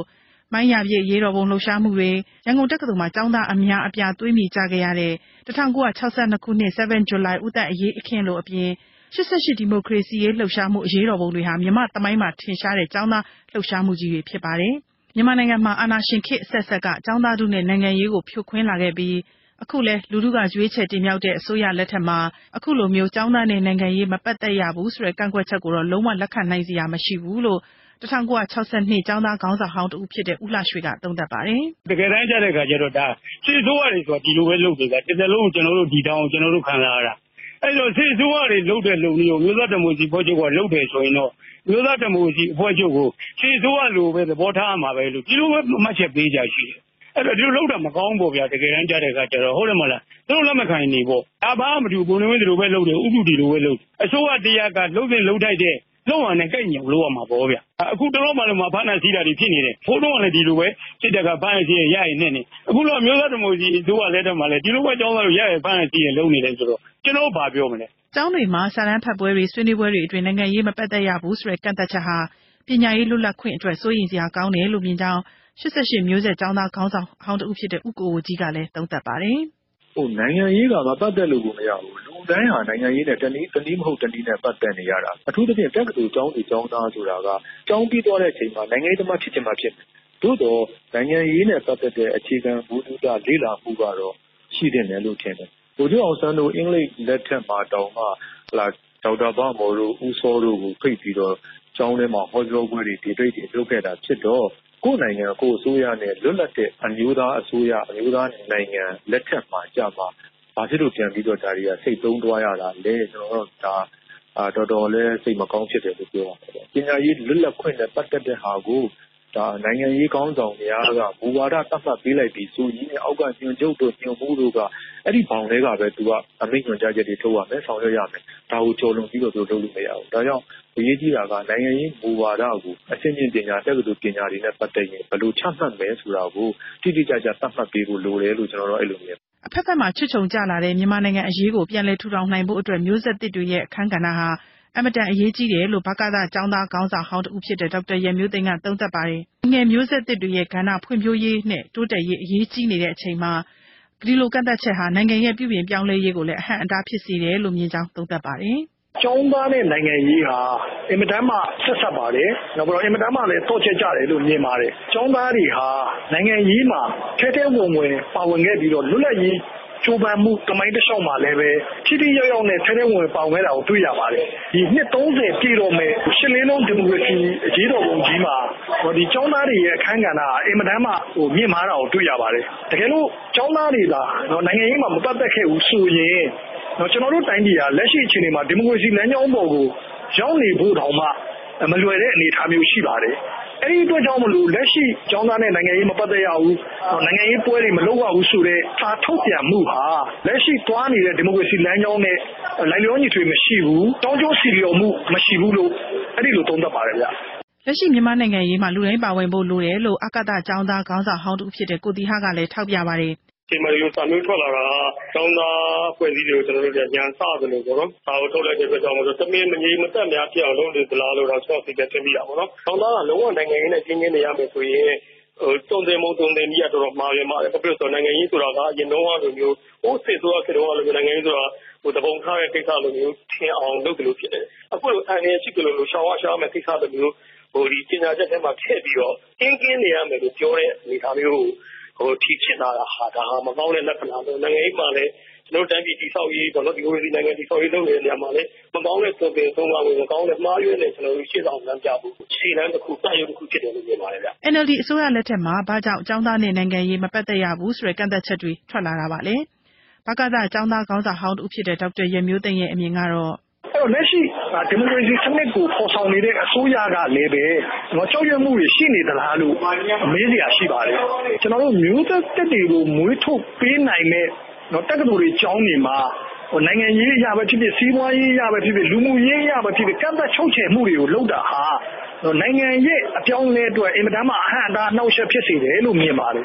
မိုင်းရပြည့်ရေတော်ပုံလှုပ်ရှားမှုတွေရန်ကုန်တက္ကသိုလ်မှာကျောင်းသားအများအပြားသွေးမြေကျခဲ့ရတဲ့၁၉၆၂ခုနှစ်seven July ဦးသက်အရေးအခင်းလိုအပြင်eighty-eightဒီမိုကရေစီရေးလှုပ်ရှားမှုအရေးတော်ပုံတွေဟာမြန်မာသမိုင်းမှာထင်ရှားတဲ့ကျောင်းသားလှုပ်ရှားမှုကြီးတွေဖြစ်ပါတယ်။မြန်မာနိုင်ငံမှာအာဏာရှင်ခေတ်အဆက်ဆက်ကကျောင်းသားထုနဲ့နိုင်ငံရေးကိုဖြိုခွင်းလာခဲ့ပြီးအခုလဲလူထုကရွေးချယ်တင်မြှောက်တဲ့အစိုးရလက်ထက်မှာအခုလိုမျိုးကျောင်းသားနဲ့နိုင်ငံရေးမပတ်သက်ရဘူးဆိုတဲ့ကန့်ကွက်ချက်ကိုတော့လုံးဝလက်ခံနိုင်စရာမရှိဘူးလို့nineteen sixty-twoကျောင်းသားခေါင်းဆောင်ဟောင်းတူဖြစ်တဲ့ဦးလှရွှေကသုံးသပ်ပါတယ်။တကယ်တမ်းကျတဲ့အခါကျတော့ဒါစစ်ဆိုးရတယ်ဆိုတာဒီလိုပဲလုပ်နေတာတစ်စလုံးကျွန်တော်တို့ဒီတောင်ကျွန်တော်တို့ခံစားရတာအဲ့တော့စစ်ဆိုးရတယ်လုပ်တဲ့လုံမျိုးမျိုးသားဒီမိုကရေစီဖွဲ့ချုပ်ကလုပ်တယ်ဆိုရင်တော့မျိုးသားဒီမိုကရေစီအဖွဲ့ချုပ်ကိုစစ်ဆိုးရလို့ပဲသဘောထားမှာပဲလို့ဒီလိုပဲမှတ်ချက်ပေးကြရှိတယ်အဲ့တော့ဒီလိုလုပ်တာမကောင်းဘူးဗျာတကယ်တမ်းကျတဲ့အခါကျတော့ဟုတ်တယ်မလားသူတို့လက်မခံနေပေါ့ဒါဘာမှမတူဘူးဘုံလုံးဒီလိုပဲလုပ်တယ်ဥပဒေဒီလိုပဲလုပ်အစိုးရတရားကလုပ်တဲ့လုပ်ထိုက်တဲ့လုံးဝနဲ့ကြိုက်ညံလို့ရမှာပေါ့ဗျအခုတလုံးမှလည်းမဖမ်းနိုင်စီးတာတွေဖြစ်နေတယ်ဖိုးလုံးကလည်းဒီလိုပဲစစ်တပ်ကဖမ်းစီရရရင်နဲ့နေအခုတော့မျိုးသားဒီမိုကရေစီအစိုးရလက်ထက်မှာလည်းဒီလိုပဲကြောင်းသားလို့ရရဖမ်းစီရလုံးနေတယ်ဆိုတော့ကျွန်တော်ဘာပြောမလဲကျောင်းတွေမှာစာတမ်းဖတ်ပွဲတွေဆွေးနွေးပွဲတွေအတွင်းနိုင်ငံရေးမပတ်သက်ရဘူးဆိုတဲ့ကန့်သက်ချက်ဟာပညာရေးလွတ်လပ်ခွင့်အတွက်စိုးရိမ်စရာကောင်းတယ်လို့မြင်ကြောင်းeighty-eightမျိုးဆက်ကျောင်းသားခေါင်းဆောင်ဟောင်းတူဖြစ်တဲ့ဦးကိုဝကြီးကလည်းသုံးသပ်ပါတယ်ဟိုနိုင်ငံရေးကမပတ်သက်လို့ကိုမရဘူးလူတိုင်းဟာနိုင်ငံရေးနဲ့တနည်းတနည်းမဟုတ်တနည်းနဲ့ပတ်သက်နေရတာအထူးသဖြင့်တက္ကသိုလ်ကျောင်းတွေကျောင်းသားဆိုတာကကျောင်းပြီးသွားတဲ့အချိန်မှာနိုင်ငံရေးသမားဖြစ်ချင်မှဖြစ်တယ်သို့တော့နိုင်ငံရေးနဲ့ပတ်သက်တဲ့အခြေခံဘုဒ္ဓတာလေ့လာမှုကတော့ရှိတယ်လို့ထင်တယ်ဘုရားအောင်ဆန်းတို့အင်္ဂလိပ်လက်ထက်မှာတောင်မှလာဒေါက်တာဘာမော်တို့ဦးစောတို့ကိုဖိတ်ပြီးတော့ကျောင်းထဲမှာဟောပြောပွဲတွေဒီပိတ်တွေလုပ်ခဲ့တာဖြစ်တော့ကိုယ်နိုင်ငံကိုယ်အစိုးရနဲ့လွတ်လပ်တဲ့အမျိုးသားအစိုးရအမျိုးသားနိုင်ငံလက်ထက်မှာကြာမှာဘာဖြစ်လို့ပြန်ပြီးတော့ဒါတွေကစိတ်သုံးသွားရတာလဲကျွန်တော်တို့ဒါတော်တော်လေးစိတ်မကောင်းဖြစ်တယ်လို့ပြောရပါတယ်ပညာရေးလွတ်လပ်ခွင့်နဲ့ပတ်သက်တဲ့ဟာကိုဒါနိုင်ငံရေးကောင်းဆောင်များကဘူဝါဒတတ်မှတ်ပေးလိုက်ပြီးဆိုရင်းနဲ့အောက်ကညွန်ချုပ်တို့ညွန်မှုတို့ကအဲ့ဒီဘောင်တွေကပဲသူကအမိန့်ညွှန်ကြားချက်တွေထုတ်ရမယ်ဆောင်ရွက်ရမယ်ဒါကိုကြော်လွန်ပြီးတော့သူလုပ်လို့မရဘူးဒါကြောင့်အရေးကြီးတာကနိုင်ငံရေးဘူဝါဒကိုအရှင်းရှင်းပညာတက္ကသိုလ်ပညာတွေနဲ့ပတ်သက်ရင်ဘယ်လိုချမှတ်မယ်ဆိုတာကိုတိတိကျကျသတ်မှတ်ပေးဖို့လိုတယ်လို့ကျွန်တော်တို့အဲ့လိုမြင်အဖက်ဖက်မှာချွတ်ချုံကြလာတဲ့မြန်မာနိုင်ငံအရေးကိုပြန်လည်ထူထောင်နိုင်ဖို့အတွက်မျိုးဆက်သစ်တွေရဲ့အခန်းကဏ္ဍဟာအမတန်အရေးကြီးတယ်လို့ဗကသကျောင်းသားခေါင်းဆောင်ဟောင်းတူဖြစ်တဲ့ဒေါက်တာရန်မျိုးသိန်းကသုံးသပ်ပါတယ်။ငယ်မျိုးဆက်သစ်တွေရဲ့ကဏ္ဍဖွံ့ဖြိုးရေးနဲ့တိုးတက်ရေးအရေးကြီးနေတဲ့အချိန်မှာဒီလိုကန့်သက်ချက်ဟာနိုင်ငံရဲ့ပြုပြင်ပြောင်းလဲရေးကိုလည်းအဟန့်အတားဖြစ်စေတယ်လို့မြင်ကြောင်းသုံးသပ်ပါတယ်။ကျောင်းသားနဲ့နိုင်ငံရေးဟာအင်မတန်မှဆက်ဆက်ပါတယ်။နောက်ပြီးတော့အင်မတန်မှလည်းတော့ချက်ကြတယ်လို့မြင်ပါတယ်။ကျောင်းသားတွေဟာနိုင်ငံရေးမှာထဲထဲဝင်ဝင်ပါဝင်ခဲ့ပြီးတော့လွတ်လပ်ရေးကျိုးပန်းမှုတမိုင်းတစ်လျှောက်မှာလည်းပဲထိထိရောက်ရောက်နဲ့ထဲထဲဝင်ပေါင်ခဲ့တာကိုတွေ့ရပါတယ်ဒီနှစ်သုံးဆယ်ပြည့်တော့မဲ့ရှစ်လေးလုံးဒီမိုကရေစီအရေးတော်ပုံကြီးမှာဒီကျောင်းသားတွေရဲ့အခမ်းကဏ္ဍအင်မတန်မှဟိုမြင့်မားတာကိုတွေ့ရပါတယ်တကယ်လို့ကျောင်းသားတွေသာနိုင်ငံရေးမှာမပတ်သက်ခဲ့ဘူးဆိုရင်ကျွန်တော်တို့တိုင်းပြည်ဟာလက်ရှိအခြေအနေမှာဒီမိုကရေစီလမ်းကြောင်းပေါ်ကိုရောက်နေဖို့တောင်မှမလွယ်တဲ့အနေအထားမျိုးရှိပါတယ်အဲ့ဒီအတွက်ကြောင့်မလို့လက်ရှိကျောင်းသားနဲ့နိုင်ငံရေးမပတ်သက်ရဘူးနိုင်ငံရေးပွဲတွေမလုပ်ရဘူးဆိုတဲ့စာထုတ်ပြန်မှုဟာလက်ရှိတွားနေတဲ့ဒီမိုကရေစီလမ်းကြောင်းနဲ့လိုက်လျောညီထွေမရှိဘူးတောင်းကျိုးစီလျော်မှုမရှိဘူးလို့အဲ့ဒီလိုသုံးသပ်ပါတယ်ဗျလက်ရှိမြန်မာနိုင်ငံရေးမှာလူတိုင်းပါဝင်ဖို့လိုတယ်လို့အကသကျောင်းသားခေါင်းဆောင်ဟောင်းတူဖြစ်တဲ့ကိုတီဟကလည်းထောက်ပြပါတယ်ဒီမှာရိုးစာမျိုးထွက်လာတာကျောင်းသားဖွဲ့စည်းတွေကိုကျွန်တော်တို့ညံစသလိုပေါ့နော်။ဒါကိုထုတ်လိုက်တဲ့အတွက်ကြောင့်မို့လို့တမင်မငြိမ်မသက်များဖြစ်အောင်လုပ်နေသလားလို့တော့ဆော့စီကတင်ပြရပါတော့။ကျောင်းသားကလုံးဝနိုင်ငံရေးနဲ့ကျင်းကျင်းနေရမယ်ဆိုရင်ဟိုတုံတယ်မုံတုံတယ်ကြီးကတော်တော်မှားရမှာ။ဘာဖြစ်လို့ဆိုနိုင်ငံရေးဆိုတာကအရင်တုန်းကလိုမျိုးဟိုစစ်ဆိုတာခေတုန်းကလိုမျိုးနိုင်ငံရေးဆိုတာဟိုတပုံထားတဲ့ကိစ္စလိုမျိုးထင်အောင်လုပ်တယ်လို့ဖြစ်တယ်။အခုလိုအန်ရရှိကလို့လို့ရှောင်းဝါရှာမဲ့ကိစ္စလိုမျိုးဟိုဒီပညာချက်ထဲမှာထည့်ပြီးတော့ကျင်းကျင်းနေရမယ်လို့ပြောတဲ့အနေအထားမျိုးဟိုထိဖြစ်လာတာဟာဒါဟာမကောင်းတဲ့လက္ခဏာပဲနိုင်ငံရေးမှာလည်းကျွန်တော်တိုင်းပြည်တည်ဆောက်ရေးပေါ့နော်ဒီလိုဒီနိုင်ငံတည်ဆောက်ရေးလုပ်နေတဲ့နေရာမှာလည်းမကောင်းတဲ့သွင်ပြင်သုံးပါးဝင်မကောင်းတဲ့မှားယွင်းတဲ့ကျွန်တော်တို့ရှေ့ဆောင်လမ်းပြဖို့ခြေလမ်းတစ်ခုစရုပ်တစ်ခုဖြစ်တယ်လို့မြင်ပါတယ်ဗျ N L D အစိုးရလက်ထက်မှာဘာကြောင့်ကျောင်းသားနဲ့နိုင်ငံရေးမပတ်သက်ရဘူးဆိုတဲ့ကန့်သက်ချက်တွေထွက်လာတာပါလေဘကသကျောင်းသားခေါင်းဆောင်ဟောင်းတူဖြစ်တဲ့ဒေါက်တာရန်မျိုးသိန်းရဲ့အမြင်ကတော့အဲ့တော့လက်ရှိဒီမိုကရေစီစနစ်ကိုပေါ်ဆောင်နေတဲ့အစိုးရကလည်းပဲကျွန်တော်ကြောက်ရွံ့မှုတွေရှိနေသလားလို့မေးစရာရှိပါတယ်ကျွန်တော်တို့မျိုးသက်တက်တွေကိုမွေးထုတ်ပေးနိုင်တဲ့တော့တက္ကသိုလ်တွေကျောင်းတွေမှာဟိုနိုင်ငံရေးအရာပဲဖြစ်ဖြစ်စီးပွားရေးအရာပဲဖြစ်ဖြစ်လူမှုရေးအရာပဲဖြစ်ဖြစ်ကန့်သက်ချုပ်ချယ်မှုတွေကိုလုပ်တာဟာနိုင်ငံရဲ့အပြောင်းအလဲအတွက်အင်မတန်မှအဟန့်အတားနှောက်ယှက်ဖြစ်စေတယ်လို့မြင်ပါတယ်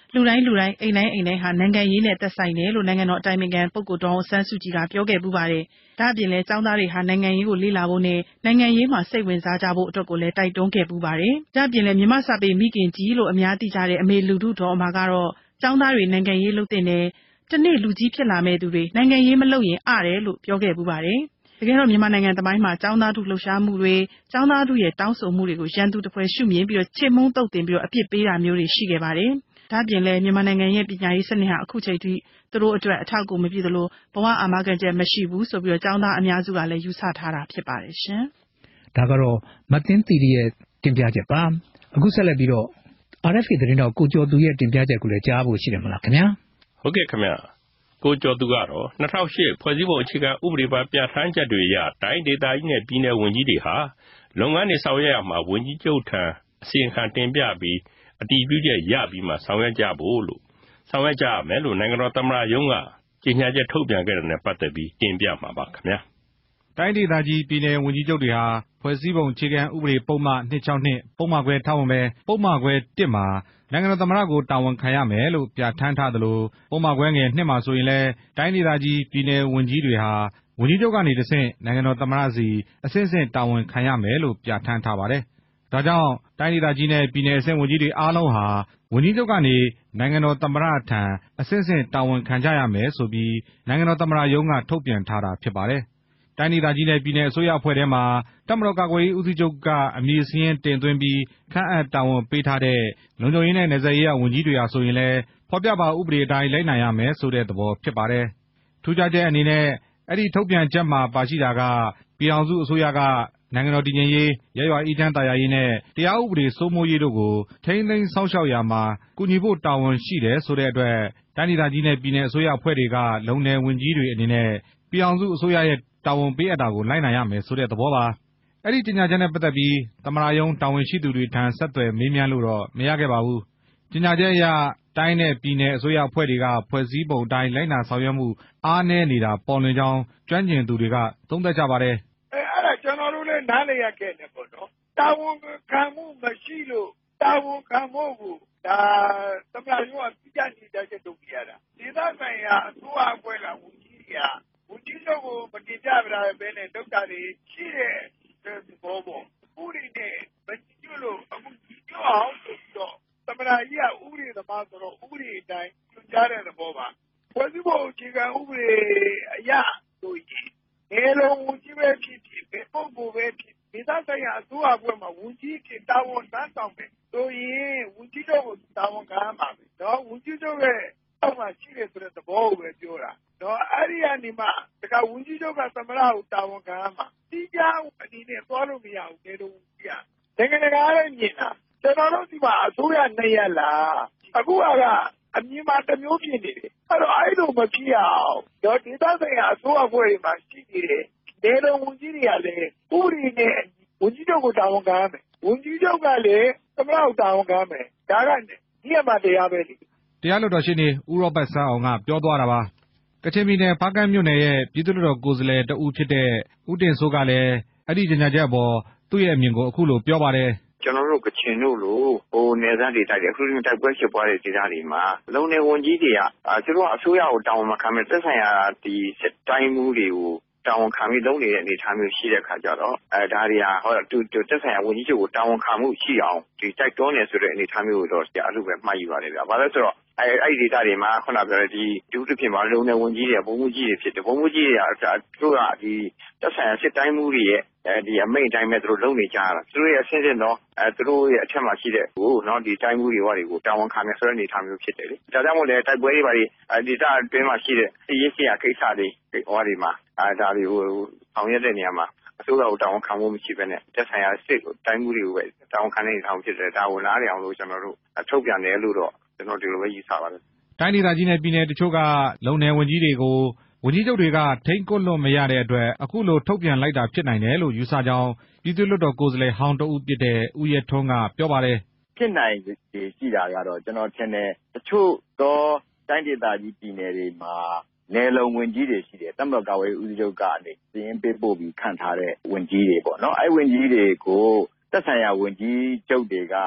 လူတိုင်းလူတိုင်းအိမ်တိုင်းအိမ်တိုင်းဟာနိုင်ငံရေးနဲ့သက်ဆိုင်တယ်လို့နိုင်ငံတော်အတိုင်ပင်ခံပုဂ္ဂိုလ်ဒေါ်အောင်ဆန်းစုကြည်ကပြောခဲ့ပူပါတယ်။ဒါ့အပြင်လည်းကျောင်းသားတွေဟာနိုင်ငံရေးကိုလေ့လာဖို့နဲ့နိုင်ငံရေးမှာစိတ်ဝင်စားကြဖို့အတွက်ကိုလည်းတိုက်တွန်းခဲ့ပူပါတယ်။ဒါ့အပြင်လည်းမြမစာပေမိခင်ကြီးလို့အများသိကြတဲ့အမေလူထုတော်အမကတော့ကျောင်းသားတွေနိုင်ငံရေးလုပ်တဲ့နယ်တနေ့လူကြီးဖြစ်လာမဲ့သူတွေနိုင်ငံရေးမလုပ်ရင်အားတယ်လို့ပြောခဲ့ပူပါတယ်။တကယ်တော့မြန်မာနိုင်ငံသမိုင်းမှာကျောင်းသားထုလှုပ်ရှားမှုတွေကျောင်းသားထုရဲ့တောင်းဆိုမှုတွေကိုရန်သူတစ်ဖွဲ့ရှုမြင်ပြီးတော့ချေမှုန်းတုတ်တင်ပြီးတော့အပြစ်ပေးတာမျိုးတွေရှိခဲ့ပါတယ်။ဒါ့အပြင်လည်းမြန်မာနိုင်ငံရဲ့ပညာရေးစနစ်ဟာအခုချိန်ထိသူတို့အတွက်အထောက်အကူမပြုသလိုဘဝအာမခံချက်မရှိဘူးဆိုပြီးတော့ကျောင်းသားအများစုကလည်းယူဆထားတာဖြစ်ပါတယ်ရှင်။ဒါကတော့မသိန်းသီရီရဲ့တင်ပြချက်ပါ။အခုဆက်လက်ပြီးတော့ R F A သတင်းတော်ကိုကျော်သူရဲ့တင်ပြချက်ကိုလည်းကြားဖို့ရှိတယ်မလားခင်ဗျာ။ဟုတ်ကဲ့ခင်ဗျာ။ကိုကျော်သူကတော့၂၀၀၈ဖွဲ့စည်းပုံအခြေခံဥပဒေပါပြဋ္ဌာန်းချက်တွေအရတိုင်းဒေသကြီးနဲ့ပြည်နယ်ဝန်ကြီးတွေဟာလုပ်ငန်းတွေဆောင်ရွက်ရမှာဝန်ကြီးချုပ်ထံအစီရင်ခံတင်ပြပြီးအတည်ပြုချက်ရပြီးမှဆောင်ရွက်ကြဖို့လို့ဆောင်ရွက်ကြရမယ်လို့နိုင်ငံတော်သမ္မတရုံးကကြေညာချက်ထုတ်ပြန်ခဲ့တဲ့နဲ့ပတ်သက်ပြီးတင်ပြမှာပါခင်ဗျာ။တိုင်းဒေသကြီးပြည်နယ်ဝန်ကြီးချုပ်တွေဟာဖွဲ့စည်းပုံအခြေခံဥပဒေပုံမှန်၂၆၂ပုံမှန်ခွဲထောက်ဝင်ပဲပုံမှန်ခွဲတစ်မှာနိုင်ငံတော်သမ္မတကိုတာဝန်ခံရမယ်လို့ပြဋ္ဌာန်းထားသလိုပုံမှန်ခွဲငယ်နှစ်မှာဆိုရင်လည်းတိုင်းဒေသကြီးပြည်နယ်ဝန်ကြီးတွေဟာဝန်ကြီးချုပ်ကနေတဆင့်နိုင်ငံတော်သမ္မတစီအဆင့်ဆင့်တာဝန်ခံရမယ်လို့ပြဋ္ဌာန်းထားပါတယ်။ဒါကြောင့်တိုင်းဒေသကြီးနဲ့ပြည်နယ်အဆင့်ဝန်ကြီးတွေအားလုံးဟာဝန်ကြီးချုပ်ကနေနိုင်ငံတော်သမ္မတထံအဆင့်ဆင့်တာဝန်ခံကြရမယ်ဆိုပြီးနိုင်ငံတော်သမ္မတရုံးကထုတ်ပြန်ထားတာဖြစ်ပါတယ်။တိုင်းဒေသကြီးနဲ့ပြည်နယ်အစိုးရအဖွဲ့ထဲမှာတပ်မတော်ကာကွယ်ရေးဦးစီးချုပ်ကအမည်စာရင်းတင်သွင်းပြီးခန့်အပ်တာဝန်ပေးထားတဲ့လုံခြုံရေးနဲ့နယ်စပ်ရေးဝန်ကြီးတွေဟာဆိုရင်လည်းဖော်ပြပါဥပဒေအတိုင်းလိုက်နိုင်ရမယ်ဆိုတဲ့သဘောဖြစ်ပါတယ်။ထူးခြားချက်အနေနဲ့အဲ့ဒီထုတ်ပြန်ချက်မှာပါရှိတာကပြည်ထောင်စုအစိုးရကနိုင်ငံတော်တည်ငြိမ်ရေး၊ရပ်ရွာအေးချမ်းသာယာရေးနဲ့တရားဥပဒေစိုးမိုးရေးတို့ကိုထိန်းသိမ်းစောင့်ရှောက်ရာမှာကူညီဖို့တာဝန်ရှိတယ်ဆိုတဲ့အတွက်တိုင်းဒေသကြီးနဲ့ပြည်နယ်အစိုးရအဖွဲ့တွေကလုံနယ်ဝန်ကြီးတွေအနေနဲ့ပြည်ထောင်စုအစိုးရရဲ့တာဝန်ပေးအပ်တာကိုလိုက်နိုင်ရမယ်ဆိုတဲ့သဘောပါ။အဲ့ဒီကြေညာချက်နဲ့ပတ်သက်ပြီးသမ္မတရုံးတာဝန်ရှိသူတွေထံဆက်သွယ်မေးမြန်းလို့တော့မရခဲ့ပါဘူး။ကြေညာချက်အရတိုင်းနဲ့ပြည်နယ်အစိုးရအဖွဲ့တွေကဖွဲ့စည်းပုံအတိုင်းလိုက်နာဆောင်ရွက်မှုအားနည်းနေတာပေါ်လွင်ကြောင်းကျွမ်းကျင်သူတွေကသုံးသပ်ကြပါတယ်။အဲအဲ့ဒါကျွန်တော်တို့လည်းနားလည်ရခဲ့တယ်ပေါ့နော်။တာဝန်ခံမှုမရှိလို့တာဝန်ခံဖို့ကိုဒါသမ္မတရုံးကပြကြနေတဲ့ချက်တို့ပြရတာ။ဒေသဆိုင်ရာအစိုးရအဖွဲ့ကဝန်ကြီးတွေကဝန်ကြီးချုပ်ကိုမတင်ပြပြရဘဲနဲ့လုပ်တာတွေရှိတဲ့ဘောပေါ့။ဥပဒေနဲ့မကြည့်လို့အခုကြည့်အောင်ဆိုပြီးတော့သမ္မတကြီးကဥပဒေသမားဆိုတော့ဥပဒေအတိုင်းညွှန်ကြားတဲ့သဘောပါ။ဖွဲ့စည်းပုံအခြေခံဥပဒေအရဆိုရင်နေလုံးဝန်ကြီးပဲဖြစ်ဖြစ်ဘယ်ပုဂ္ဂိုလ်ပဲဖြစ်ဒေသဆိုင်ရာအစိုးရအဖွဲ့မှာဝန်ကြီးဖြစ်တာဝန်ထမ်းဆောင်တယ်ဆိုရင်ဝန်ကြီးချုပ်ကိုတာဝန်ခံရမှာပဲ။နော်ဝန်ကြီးချုပ်ရဲ့အောက်မှာရှိတယ်ဆိုတဲ့သဘောကိုပဲပြောတာ။နော်အဲ့ဒီကနေမှတခါဝန်ကြီးချုပ်ကသမ္မတကိုတာဝန်ခံရမှာ။ဒီကြောင်အနေနဲ့သွားလို့မရဘူးနေလုံးဝန်ကြီးကနိုင်ငံတကာလည်းမြင်တာကျွန်တော်တို့ဒီမှာအစိုးရနှစ်ရက်လားအခုကအမြင်မှာတစ်မျိုးဖြစ်နေတယ်အဲ့တော့အဲ့လိုမဖြစ်အောင်တော့ဒေသဆိုင်ရာအစိုးရအဖွဲ့တွေမှာရှိနေတယ်နေလုံးဝန်ကြီးတွေကလည်းဥပဒေနဲ့ဝန်ကြီးချုပ်ကိုတာဝန်ခံရမယ်ဝန်ကြီးချုပ်ကလည်းသမ္မတကိုတာဝန်ခံရမယ်ဒါကဒီအမှတရားပဲလေတရားလွှတ်တော်ရှင်းနေဦးရောဘတ်ဆန်းအောင်ကပြောသွားတာပါကချင်ပြည်နယ်ဖားကန့်မြို့နယ်ရဲ့ပြည်သူ့လွှတ်တော်ကိုယ်စားလှယ်တဦးဖြစ်တဲ့ဦးတင်စိုးကလည်းအဲ့ဒီကြေညာချက်အပေါ်သူ့ရဲ့အမြင်ကိုအခုလိုပြောပါတယ်ကျွန်တော်တို့ကချင်တို့လိုဟိုနယ်စပ်ဒေသတွေအခုတိုက်ပွဲဖြစ်ပွားတဲ့ဒေသတွေမှာလုံနယ်ဝန်ကြီးတွေကသူတို့အစိုးရကိုတာဝန်မခံမဲ့သက်ဆိုင်ရာဒီစစ်တိုင်းမှုတွေကိုတာဝန်ခံပြီးလုပ်နေတဲ့အနေအထားမျိုးရှိတဲ့အခါကျတော့အဲဒါတွေဟာဟောတူသက်ဆိုင်ရာဝန်ကြီးချုပ်ကိုတာဝန်ခံမှုရှိအောင်ဒီတိုက်တွန်းနေဆိုတဲ့အနေအထားမျိုးကိုတော့ကြာလို့ပဲမှတ်ယူပါတယ်ဗျာ။ဘာလို့ဆိုတော့အဲအဲ့ဒီဒေသတွေမှာခုနပြောတဲ့ဒီဒုတိယဖြစ်မှာလုံနယ်ဝန်ကြီးတွေဘုံမှုကြီးတွေဖြစ်တယ်ဘုံမှုကြီးတွေကသူတို့ကဒီသက်ဆိုင်ရာစစ်တိုင်းမှုတွေရဲ့အဲဒီအမိန့်တိုင်းမဲ့သူတို့လုပ်နေကြတာသူတို့ရဲ့အဆင့်ဆင့်တော့အဲသူတို့ရဲ့အထက်မှာရှိတဲ့ဟိုနော်ဒီတိုင်းမှုတွေဟောတွေကိုတာဝန်ခံနေဆိုတဲ့အနေအထားမျိုးဖြစ်တယ်လေဒါကြောင့်မို့လဲတိုက်ပွဲတွေပါဒီဒေသအတွင်းမှာရှိတဲ့စီးရေးစီးရကိစ္စတွေဟောဒီမှာအဲဒါတွေဟိုဆောင်ရွက်တဲ့နေရာမှာအစိုးရကိုတာဝန်ခံမှုမရှိဘဲနဲ့သက်ဆိုင်ရာစစ်ကိုတိုင်းမှုတွေကိုပဲတာဝန်ခံနေအောင်ဖြစ်တယ်ဒါကိုနားလည်အောင်လို့ကျွန်တော်တို့ထုတ်ပြန်တယ်လို့တော့ကျွန်တော်ဒီလိုပဲယူဆပါတယ်တိုင်းဒေသကြီးနဲ့ပြည်နယ်တချို့ကလုံနယ်ဝန်ကြီးတွေကိုဝန်ကြီးချုပ်တွေကထိန်းကွပ်လို့မရတဲ့အတွက်အခုလိုထုတ်ပြန်လိုက်တာဖြစ်နိုင်တယ်လို့ယူဆကြောင်းပြည်သူ့လွှတ်တော်ကိုယ်စားလှယ်ဟောင်းတဦးဖြစ်တဲ့ဦးရဲထွန်းကပြောပါတယ်ဖြစ်နိုင်ရှိတာကတော့ကျွန်တော်ထင်တယ်တချို့သောတိုင်းဒေသကြီးပြည်နယ်တွေမှာနယ်လုံဝန်ကြီးတွေရှိတယ်တပ်မတော်ကာကွယ်ရေးဦးစီးချုပ်ကနေစီရင်ပေးပို့ပြီးခန့်ထားတဲ့ဝန်ကြီးတွေပေါ့နော်အဲ့ဝန်ကြီးတွေကိုသက်ဆိုင်ရာဝန်ကြီးချုပ်တွေက